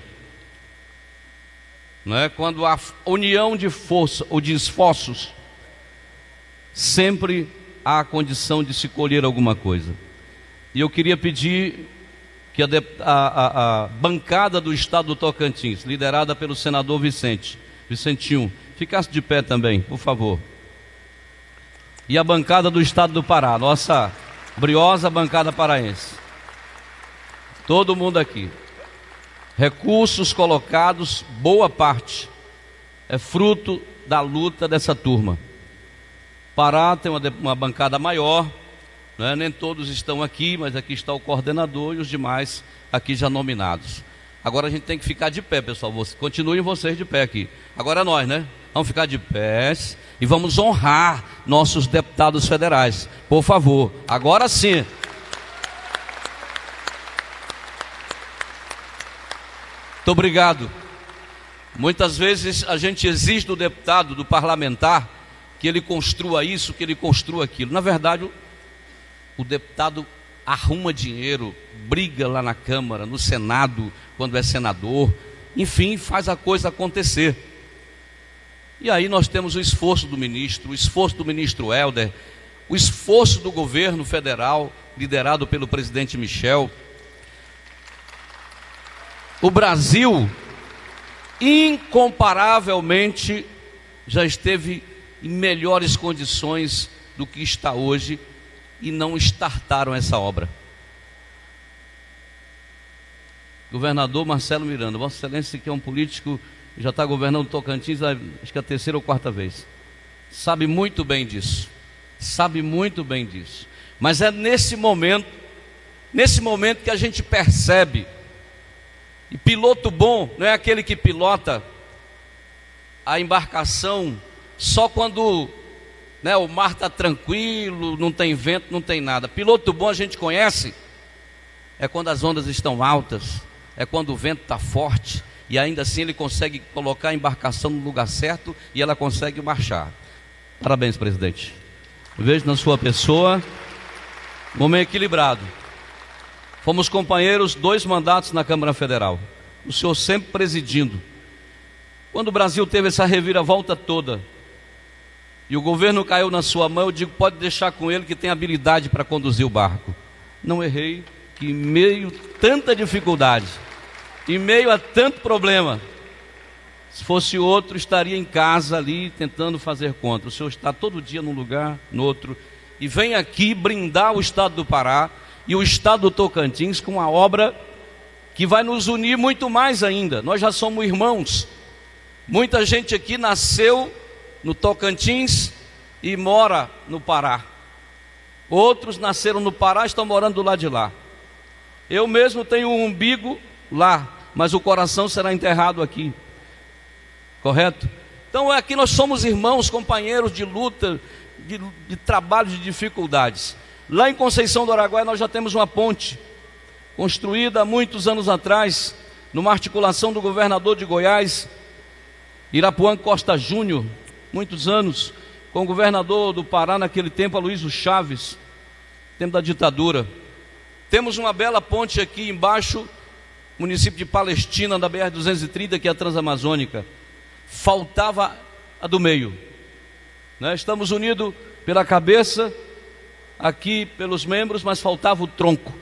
S7: Não é? Quando há união de força ou de esforços, sempre há a condição de se colher alguma coisa. E eu queria pedir que a bancada do estado do Tocantins, liderada pelo senador Vicentinho, ficasse de pé também, por favor. E a bancada do estado do Pará, nossa briosa bancada paraense. Todo mundo aqui. Recursos colocados, boa parte, é fruto da luta dessa turma. Pará tem uma bancada maior, né? Nem todos estão aqui, mas aqui está o coordenador e os demais aqui já nominados. Agora a gente tem que ficar de pé, pessoal. Continuem vocês de pé aqui. Agora é nós, né? Vamos ficar de pé e vamos honrar nossos deputados federais. Por favor, agora sim. Muito obrigado. Muitas vezes a gente exige do deputado, do parlamentar, que ele construa isso, que ele construa aquilo. Na verdade, o deputado arruma dinheiro, briga lá na Câmara, no Senado, quando é senador, enfim, faz a coisa acontecer. E aí nós temos o esforço do ministro Helder, o esforço do governo federal, liderado pelo presidente Michel. O Brasil, incomparavelmente, já esteve em melhores condições do que está hoje e não startaram essa obra. Governador Marcelo Miranda, Vossa Excelência, que é um político, já está governando o Tocantins, acho que é a 3ª ou 4ª vez. Sabe muito bem disso. Sabe muito bem disso. Mas é nesse momento que a gente percebe. E piloto bom não é aquele que pilota a embarcação só quando, né, o mar está tranquilo, não tem vento, não tem nada. Piloto bom a gente conhece é quando as ondas estão altas, é quando o vento está forte, e ainda assim ele consegue colocar a embarcação no lugar certo e ela consegue marchar. Parabéns, presidente. Eu vejo na sua pessoa um homem equilibrado. Fomos companheiros 2 mandatos na Câmara Federal. O senhor sempre presidindo. Quando o Brasil teve essa reviravolta toda e o governo caiu na sua mão, eu digo, pode deixar com ele que tem habilidade para conduzir o barco. Não errei, que em meio a tanta dificuldade, em meio a tanto problema, se fosse outro, estaria em casa ali tentando fazer conta. O senhor está todo dia num lugar, no outro, e vem aqui brindar o estado do Pará e o estado do Tocantins com uma obra que vai nos unir muito mais ainda. Nós já somos irmãos. Muita gente aqui nasceu no Tocantins e mora no Pará. Outros nasceram no Pará e estão morando do lado de lá. Eu mesmo tenho um umbigo lá, mas o coração será enterrado aqui. Correto? Então aqui nós somos irmãos, companheiros de luta, de trabalho, de dificuldades. Lá em Conceição do Araguaia nós já temos uma ponte construída há muitos anos atrás, numa articulação do governador de Goiás, Irapuã Costa Júnior, muitos anos, com o governador do Pará naquele tempo, Aloysio Chaves, tempo da ditadura. Temos uma bela ponte aqui embaixo, município de Palestina, da BR-230, que é a Transamazônica. Faltava a do meio, né? Estamos unidos pela cabeça, aqui pelos membros, mas faltava o tronco.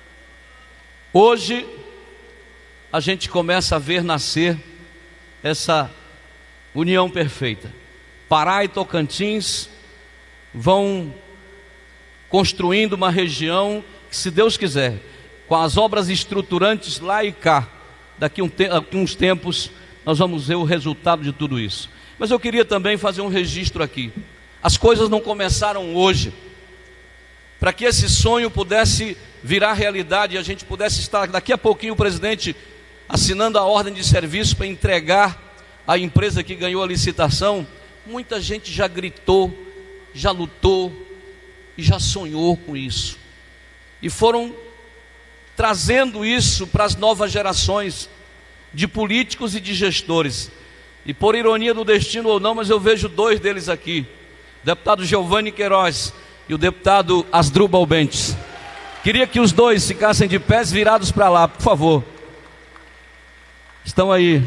S7: Hoje a gente começa a ver nascer essa união perfeita. Pará e Tocantins vão construindo uma região que, se Deus quiser, com as obras estruturantes lá e cá, daqui uns tempos nós vamos ver o resultado de tudo isso. Mas eu queria também fazer um registro aqui. As coisas não começaram hoje. Para que esse sonho pudesse virar realidade e a gente pudesse estar daqui a pouquinho, o presidente assinando a ordem de serviço para entregar a empresa que ganhou a licitação, muita gente já gritou, já lutou e já sonhou com isso. E foram trazendo isso para as novas gerações de políticos e de gestores. E por ironia do destino ou não, mas eu vejo dois deles aqui, o deputado Giovanni Queiroz e o deputado Asdrubal Bentes. Queria que os dois ficassem de pés virados para lá, por favor. Estão aí.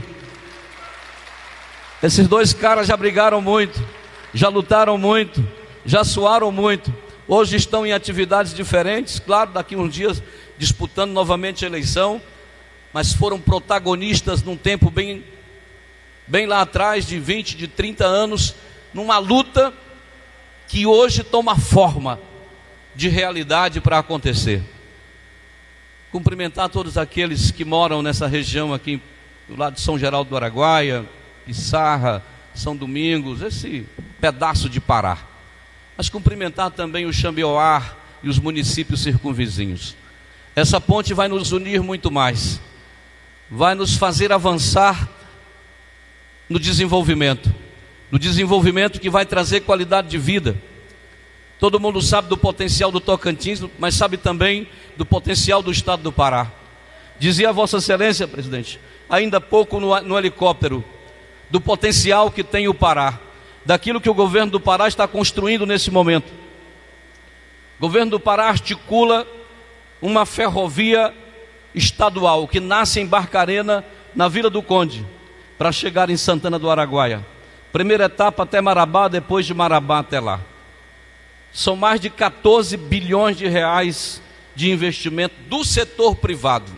S7: Esses dois caras já brigaram muito, já lutaram muito, já suaram muito. Hoje estão em atividades diferentes, claro, daqui a uns dias disputando novamente a eleição, mas foram protagonistas num tempo bem lá atrás, de 20, de 30 anos, numa luta que hoje toma forma de realidade para acontecer. Cumprimentar todos aqueles que moram nessa região aqui, do lado de São Geraldo do Araguaia, Pissarra, São Domingos, esse pedaço de Pará. Mas cumprimentar também o Xambioá e os municípios circunvizinhos. Essa ponte vai nos unir muito mais, vai nos fazer avançar no desenvolvimento que vai trazer qualidade de vida. Todo mundo sabe do potencial do Tocantins, mas sabe também do potencial do estado do Pará. Dizia a Vossa Excelência, presidente, ainda há pouco no helicóptero, do potencial que tem o Pará, daquilo que o governo do Pará está construindo nesse momento. O governo do Pará articula uma ferrovia estadual que nasce em Barcarena, na Vila do Conde, para chegar em Santana do Araguaia. Primeira etapa até Marabá, depois de Marabá até lá. São mais de 14 bilhões de reais de investimento do setor privado.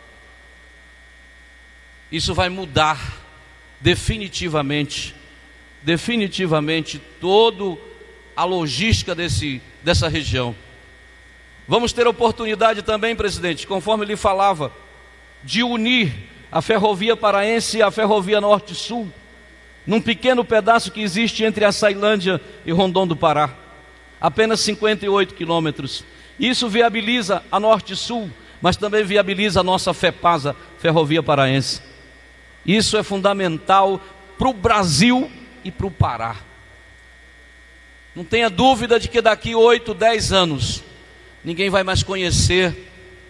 S7: Isso vai mudar definitivamente toda a logística dessa região. Vamos ter oportunidade também, presidente, conforme lhe falava, de unir a ferrovia paraense e a ferrovia norte-sul, num pequeno pedaço que existe entre Açailândia e Rondon do Pará, apenas 58 quilômetros. Isso viabiliza a norte-sul, mas também viabiliza a nossa FEPASA, Ferrovia Paraense. Isso é fundamental para o Brasil e para o Pará. Não tenha dúvida de que daqui 8, 10 anos, ninguém vai mais conhecer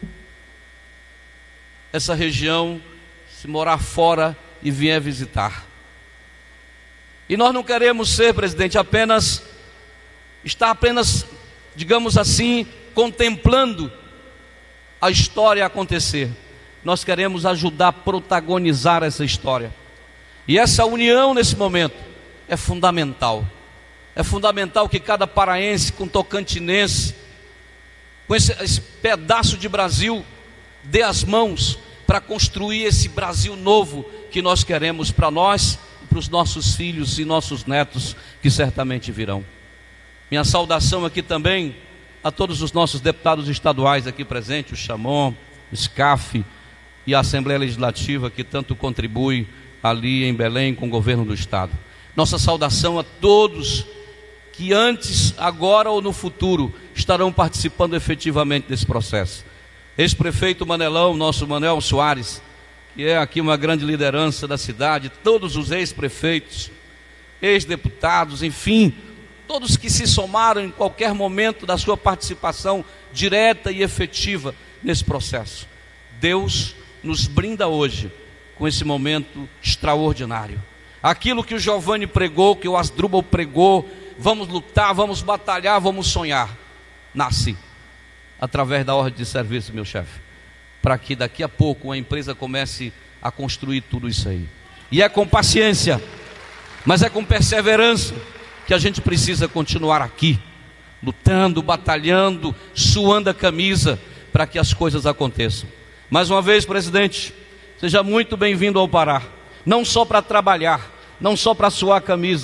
S7: essa região se morar fora e vier visitar. E nós não queremos ser, presidente, estar apenas, digamos assim, contemplando a história acontecer. Nós queremos ajudar a protagonizar essa história. E essa união nesse momento é fundamental. É fundamental que cada paraense, com tocantinense, com esse pedaço de Brasil, dê as mãos para construir esse Brasil novo que nós queremos para nós, para os nossos filhos e nossos netos que certamente virão. Minha saudação aqui também a todos os nossos deputados estaduais aqui presentes, o Chamon, o SCAF e a Assembleia Legislativa que tanto contribui ali em Belém com o governo do estado. Nossa saudação a todos que antes, agora ou no futuro estarão participando efetivamente desse processo. Ex-prefeito Manelão, nosso Manuel Soares, que é aqui uma grande liderança da cidade, todos os ex-prefeitos, ex-deputados, enfim, todos que se somaram em qualquer momento da sua participação direta e efetiva nesse processo. Deus nos brinda hoje com esse momento extraordinário. Aquilo que o Giovanni pregou, que o Asdrubal pregou, vamos lutar, vamos batalhar, vamos sonhar, nasce através da ordem de serviço, meu chefe, para que daqui a pouco a empresa comece a construir tudo isso aí. E é com paciência, mas é com perseverança que a gente precisa continuar aqui, lutando, batalhando, suando a camisa para que as coisas aconteçam. Mais uma vez, presidente, seja muito bem-vindo ao Pará, não só para trabalhar, não só para suar a camisa,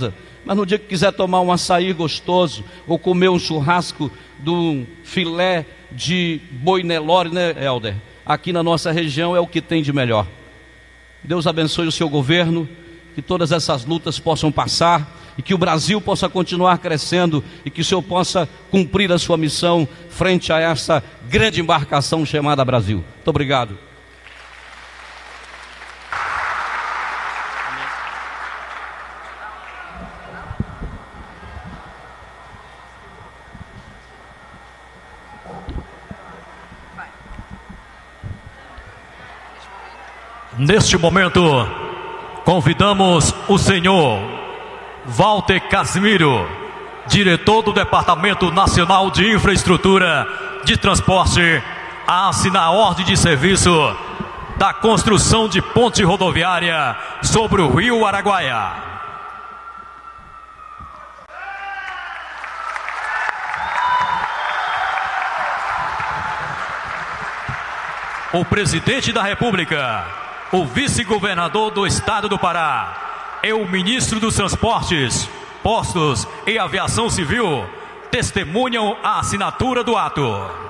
S7: mas no dia que quiser tomar um açaí gostoso, ou comer um churrasco de um filé de boi Nelore, né, Helder? Aqui na nossa região é o que tem de melhor. Deus abençoe o seu governo, que todas essas lutas possam passar e que o Brasil possa continuar crescendo e que o Senhor possa cumprir a sua missão frente a essa grande embarcação chamada Brasil. Muito obrigado.
S2: Neste momento, convidamos o senhor Walter Casimiro, diretor do Departamento Nacional de Infraestrutura de Transporte, a assinar a ordem de serviço da construção de ponte rodoviária sobre o Rio Araguaia. O presidente da República, o vice-governador do estado do Pará e o ministro dos Transportes, Postos e Aviação Civil testemunham a assinatura do ato.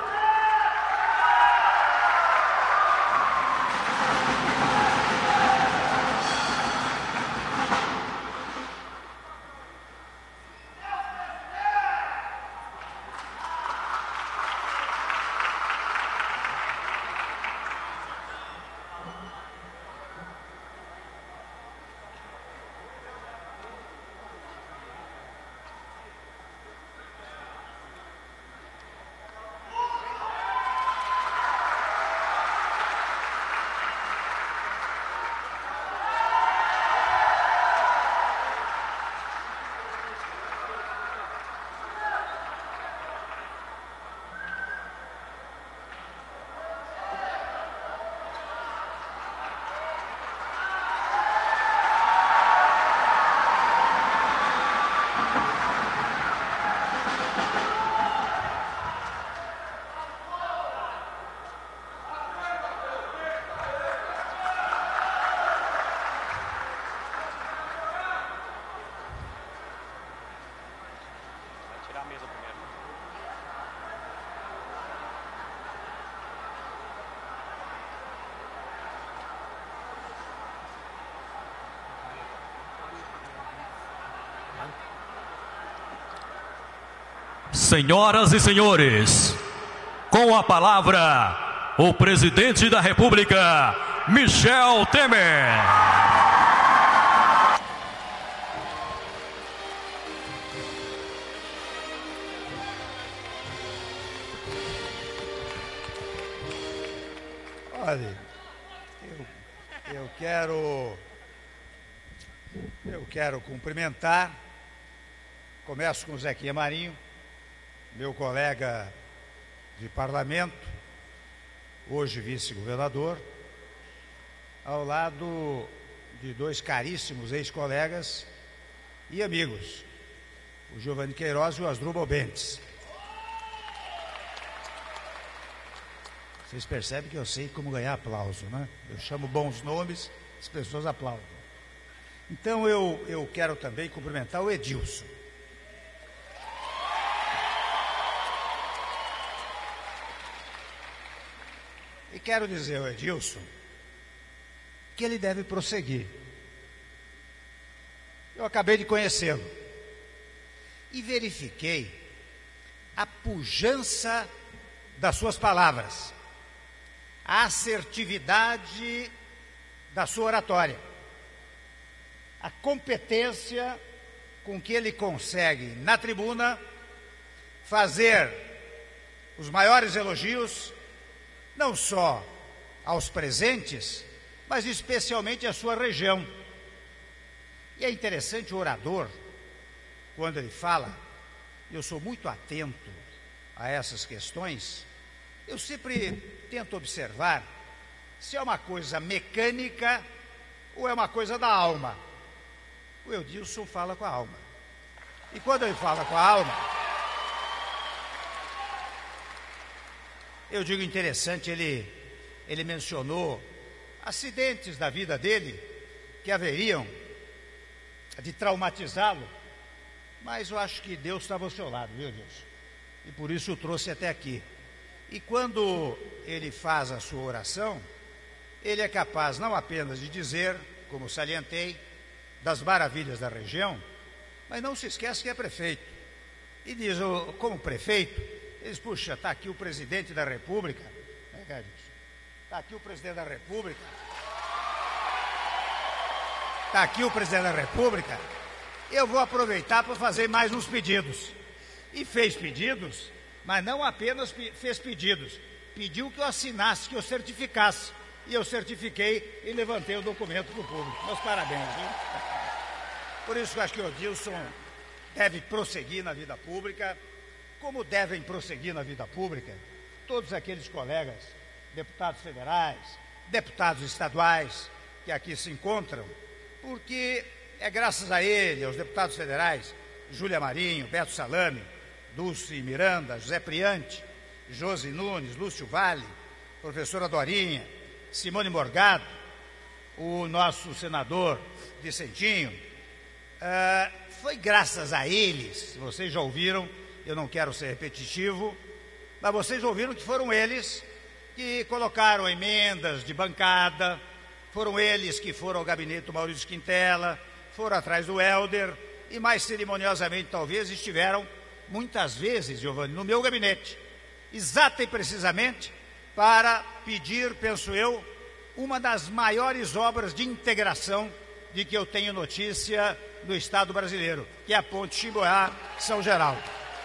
S2: Senhoras e senhores, com a palavra, o presidente da República, Michel Temer.
S8: Olha, eu quero cumprimentar, começo com o Zequinha Marinho, meu colega de parlamento, hoje vice-governador, ao lado de dois caríssimos ex-colegas e amigos, o Giovanni Queiroz e o Asdrubal Bentes. Vocês percebem que eu sei como ganhar aplauso, né? Eu chamo bons nomes, as pessoas aplaudem. Então eu quero também cumprimentar o Edilson. E quero dizer ao Edilson que ele deve prosseguir. Eu acabei de conhecê-lo e verifiquei a pujança das suas palavras, a assertividade da sua oratória, a competência com que ele consegue, na tribuna, fazer os maiores elogios, não só aos presentes, mas especialmente à sua região. E é interessante o orador, quando ele fala, eu sou muito atento a essas questões, eu sempre tento observar se é uma coisa mecânica ou é uma coisa da alma. O Edilson fala com a alma. E quando ele fala com a alma, eu digo interessante, ele mencionou acidentes da vida dele que haveriam de traumatizá-lo mas eu acho que Deus estava ao seu lado, viu, Deus? E por isso o trouxe até aqui. E quando ele faz a sua oração, ele é capaz não apenas de dizer, como salientei, das maravilhas da região, mas não se esquece que é prefeito. E diz, como prefeito, ele diz, puxa, está aqui o presidente da República, está aqui o presidente da República, está aqui o presidente da República, eu vou aproveitar para fazer mais uns pedidos. E fez pedidos, mas não apenas fez pedidos, pediu que eu assinasse, que eu certificasse. E eu certifiquei e levantei o documento para o público. Meus parabéns, viu? Por isso que eu acho que o Odilson deve prosseguir na vida pública, como devem prosseguir na vida pública todos aqueles colegas, deputados federais, deputados estaduais, que aqui se encontram, porque é graças a ele, aos deputados federais, Júlia Marinho, Beto Salame, Dulce Miranda, José Priante, Josi Nunes, Lúcio Vale, professora Dorinha, Simone Morgado, o nosso senador Vicentinho, foi graças a eles, vocês já ouviram, eu não quero ser repetitivo, mas vocês ouviram que foram eles que colocaram emendas de bancada, foram eles que foram ao gabinete do Maurício Quintela, foram atrás do Helder e mais cerimoniosamente talvez estiveram muitas vezes, Giovanni, no meu gabinete, exata e precisamente para pedir, penso eu, uma das maiores obras de integração de que eu tenho notícia do Estado brasileiro, que é a ponte Chimboá-São Geraldo.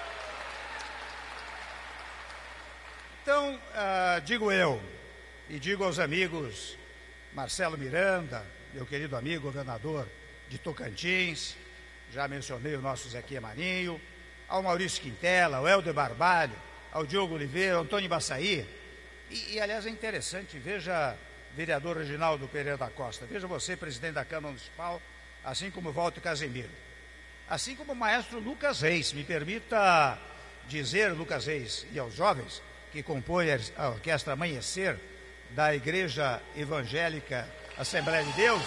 S8: Então, digo eu, e digo aos amigos Marcelo Miranda, meu querido amigo governador de Tocantins, já mencionei o nosso Zequinha Marinho, ao Maurício Quintela, ao Helder Barbalho, ao Diogo Oliveira, ao Antônio Baçaí, e aliás é interessante, veja, vereador Reginaldo Pereira da Costa, veja você, presidente da Câmara Municipal, assim como Walter Casemiro, assim como o maestro Lucas Reis, me permita dizer, Lucas Reis, e aos jovens que compõem a Orquestra Amanhecer da Igreja Evangélica Assembleia de Deus,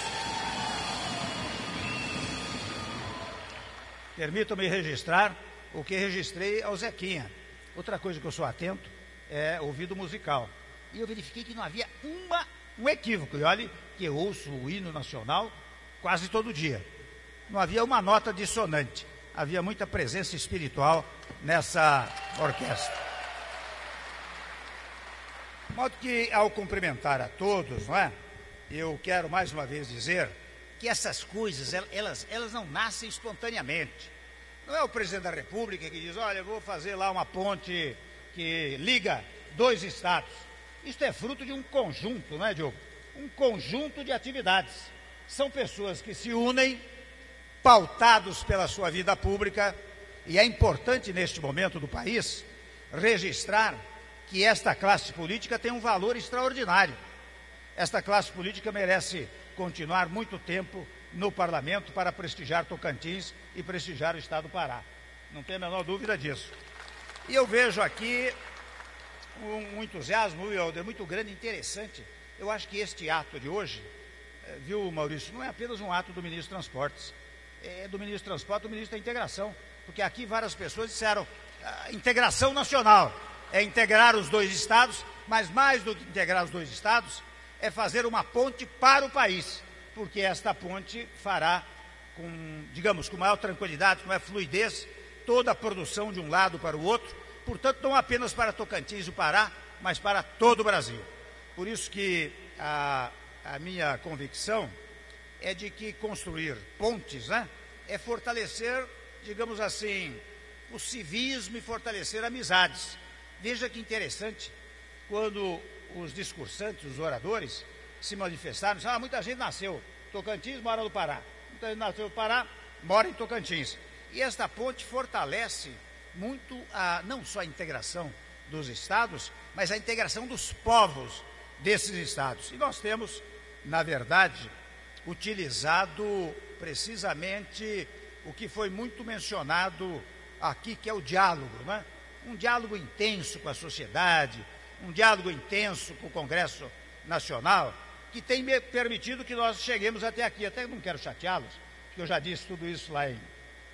S8: permitam-me registrar o que registrei ao Zequinha. Outra coisa que eu sou atento é ouvido musical. E eu verifiquei que não havia um equívoco. E olhe que eu ouço o hino nacional quase todo dia. Não havia uma nota dissonante. Havia muita presença espiritual nessa orquestra. De modo que, ao cumprimentar a todos, não é? Eu quero mais uma vez dizer que essas coisas, elas não nascem espontaneamente. Não é o presidente da República que diz, olha, eu vou fazer lá uma ponte que liga 2 estados. Isso é fruto de um conjunto, não é, Diogo? Um conjunto de atividades. São pessoas que se unem, pautados pela sua vida pública, e é importante neste momento do país registrar que esta classe política tem um valor extraordinário. Esta classe política merece continuar muito tempo no parlamento para prestigiar Tocantins e prestigiar o estado do Pará. Não tenho a menor dúvida disso. E eu vejo aqui um entusiasmo, Helder, muito grande e interessante. Eu acho que este ato de hoje, viu, Maurício, não é apenas um ato do ministro dos Transportes, é do ministro do Transporte, do ministro da Integração, porque aqui várias pessoas disseram integração nacional, é integrar os 2 estados, mas mais do que integrar os 2 estados, é fazer uma ponte para o país, porque esta ponte fará com, digamos, com maior tranquilidade, com maior fluidez, toda a produção de um lado para o outro, portanto, não apenas para Tocantins e o Pará, mas para todo o Brasil. Por isso que a minha convicção é de que construir pontes, né, é fortalecer, digamos assim, o civismo e fortalecer amizades. Veja que interessante, quando os discursantes, os oradores, se manifestaram, disseram, muita gente nasceu em Tocantins, mora no Pará. Muita gente nasceu no Pará, mora em Tocantins. E esta ponte fortalece muito não só a integração dos estados, mas a integração dos povos desses estados. E nós temos, na verdade, utilizado precisamente o que foi muito mencionado aqui, que é o diálogo, né? Um diálogo intenso com a sociedade, um diálogo intenso com o Congresso Nacional, que tem me permitido que nós cheguemos até aqui. Até não quero chateá-los, porque eu já disse tudo isso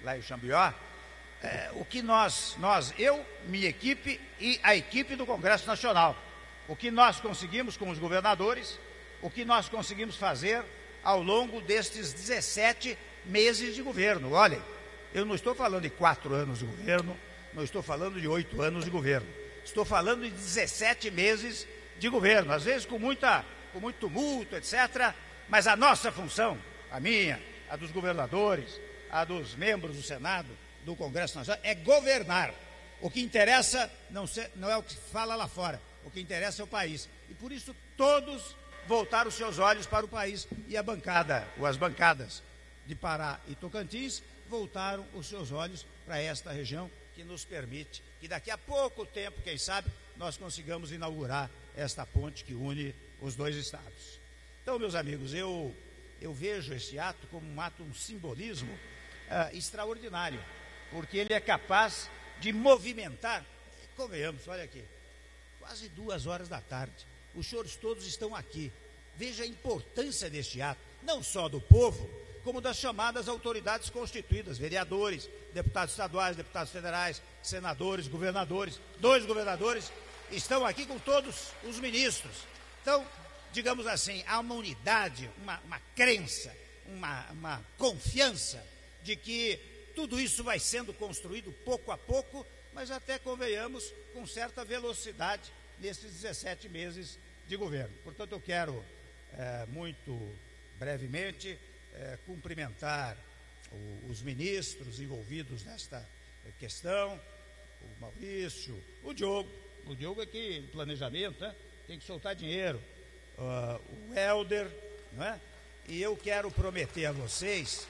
S8: lá em Xambió, o que eu, minha equipe e a equipe do Congresso Nacional, o que nós conseguimos com os governadores, o que nós conseguimos fazer ao longo destes 17 meses de governo. Olhem, eu não estou falando de 4 anos de governo, não estou falando de 8 anos de governo, estou falando de 17 meses de governo, às vezes com muito tumulto, etc., mas a nossa função, a minha, a dos governadores, a dos membros do Senado, do Congresso Nacional, é governar. O que interessa não é o que se fala lá fora, o que interessa é o país. E por isso todos voltaram os seus olhos para o país e as bancadas de Pará e Tocantins voltaram os seus olhos para esta região que nos permite que daqui a pouco tempo, quem sabe, nós consigamos inaugurar esta ponte que une os dois estados. Então, meus amigos, eu vejo esse ato como um simbolismo extraordinário, porque ele é capaz de movimentar, convenhamos, olha aqui, quase 2 horas da tarde, os senhores todos estão aqui. Veja a importância deste ato, não só do povo, como das chamadas autoridades constituídas, vereadores, deputados estaduais, deputados federais, senadores, governadores. 2 governadores estão aqui com todos os ministros. Então, digamos assim, há uma unidade, uma crença, uma confiança de que tudo isso vai sendo construído pouco a pouco, mas até, convenhamos, com certa velocidade nesses 17 meses de governo. Portanto, eu quero, muito brevemente, cumprimentar os ministros envolvidos nesta questão, o Maurício, o Diogo aqui em planejamento, né? Tem que soltar dinheiro, o Helder, não é? E eu quero prometer a vocês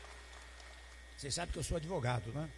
S8: sabem que eu sou advogado, né?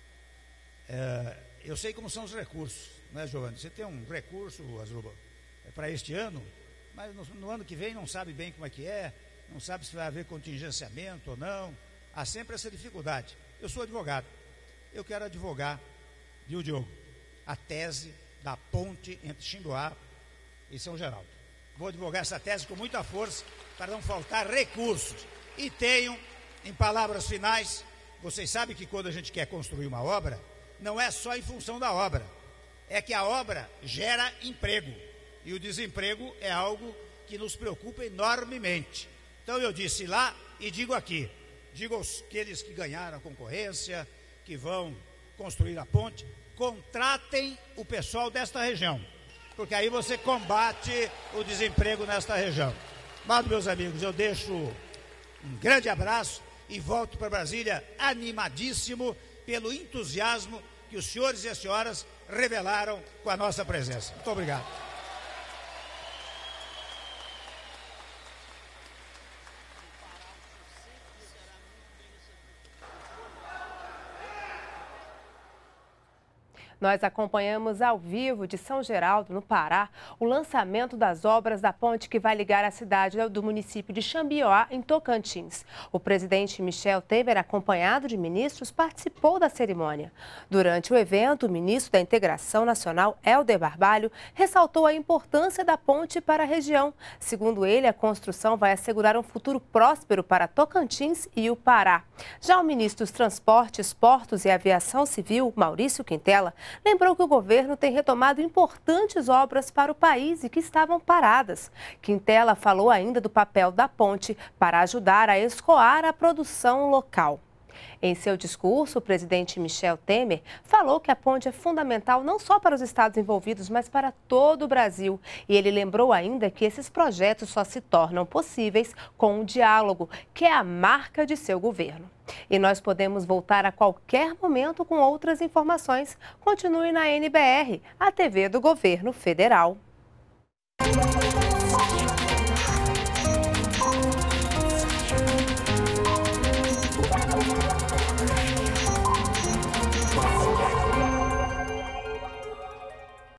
S8: Eu sei como são os recursos, né, Giovanni? Você tem um recurso, Azuba, para este ano, mas no ano que vem não sabe bem como é que é, não sabe se vai haver contingenciamento ou não, há sempre essa dificuldade. Eu sou advogado, eu quero advogar, viu, Diogo, a tese da ponte entre Xindoá e São Geraldo. Vou advogar essa tese com muita força para não faltar recursos. E tenho, em palavras finais, vocês sabem que quando a gente quer construir uma obra, não é só em função da obra, é que a obra gera emprego, e o desemprego é algo que nos preocupa enormemente. Então eu disse lá e digo aqui, digo aos aqueles que ganharam a concorrência, que vão construir a ponte, contratem o pessoal desta região, porque aí você combate o desemprego nesta região. Mas, meus amigos, eu deixo um grande abraço e volto para Brasília animadíssimo pelo entusiasmo que os senhores e as senhoras revelaram com a nossa presença. Muito obrigado.
S1: Nós acompanhamos ao vivo de São Geraldo, no Pará, o lançamento das obras da ponte que vai ligar a cidade do município de Xambioá, em Tocantins. O presidente Michel Temer, acompanhado de ministros, participou da cerimônia. Durante o evento, o ministro da Integração Nacional, Helder Barbalho, ressaltou a importância da ponte para a região. Segundo ele, a construção vai assegurar um futuro próspero para Tocantins e o Pará. Já o ministro dos Transportes, Portos e Aviação Civil, Maurício Quintela, lembrou que o governo tem retomado importantes obras para o país e que estavam paradas. Quintela falou ainda do papel da ponte para ajudar a escoar a produção local. Em seu discurso, o presidente Michel Temer falou que a ponte é fundamental não só para os estados envolvidos, mas para todo o Brasil. E ele lembrou ainda que esses projetos só se tornam possíveis com o diálogo, que é a marca de seu governo. E nós podemos voltar a qualquer momento com outras informações. Continue na NBR, a TV do Governo Federal.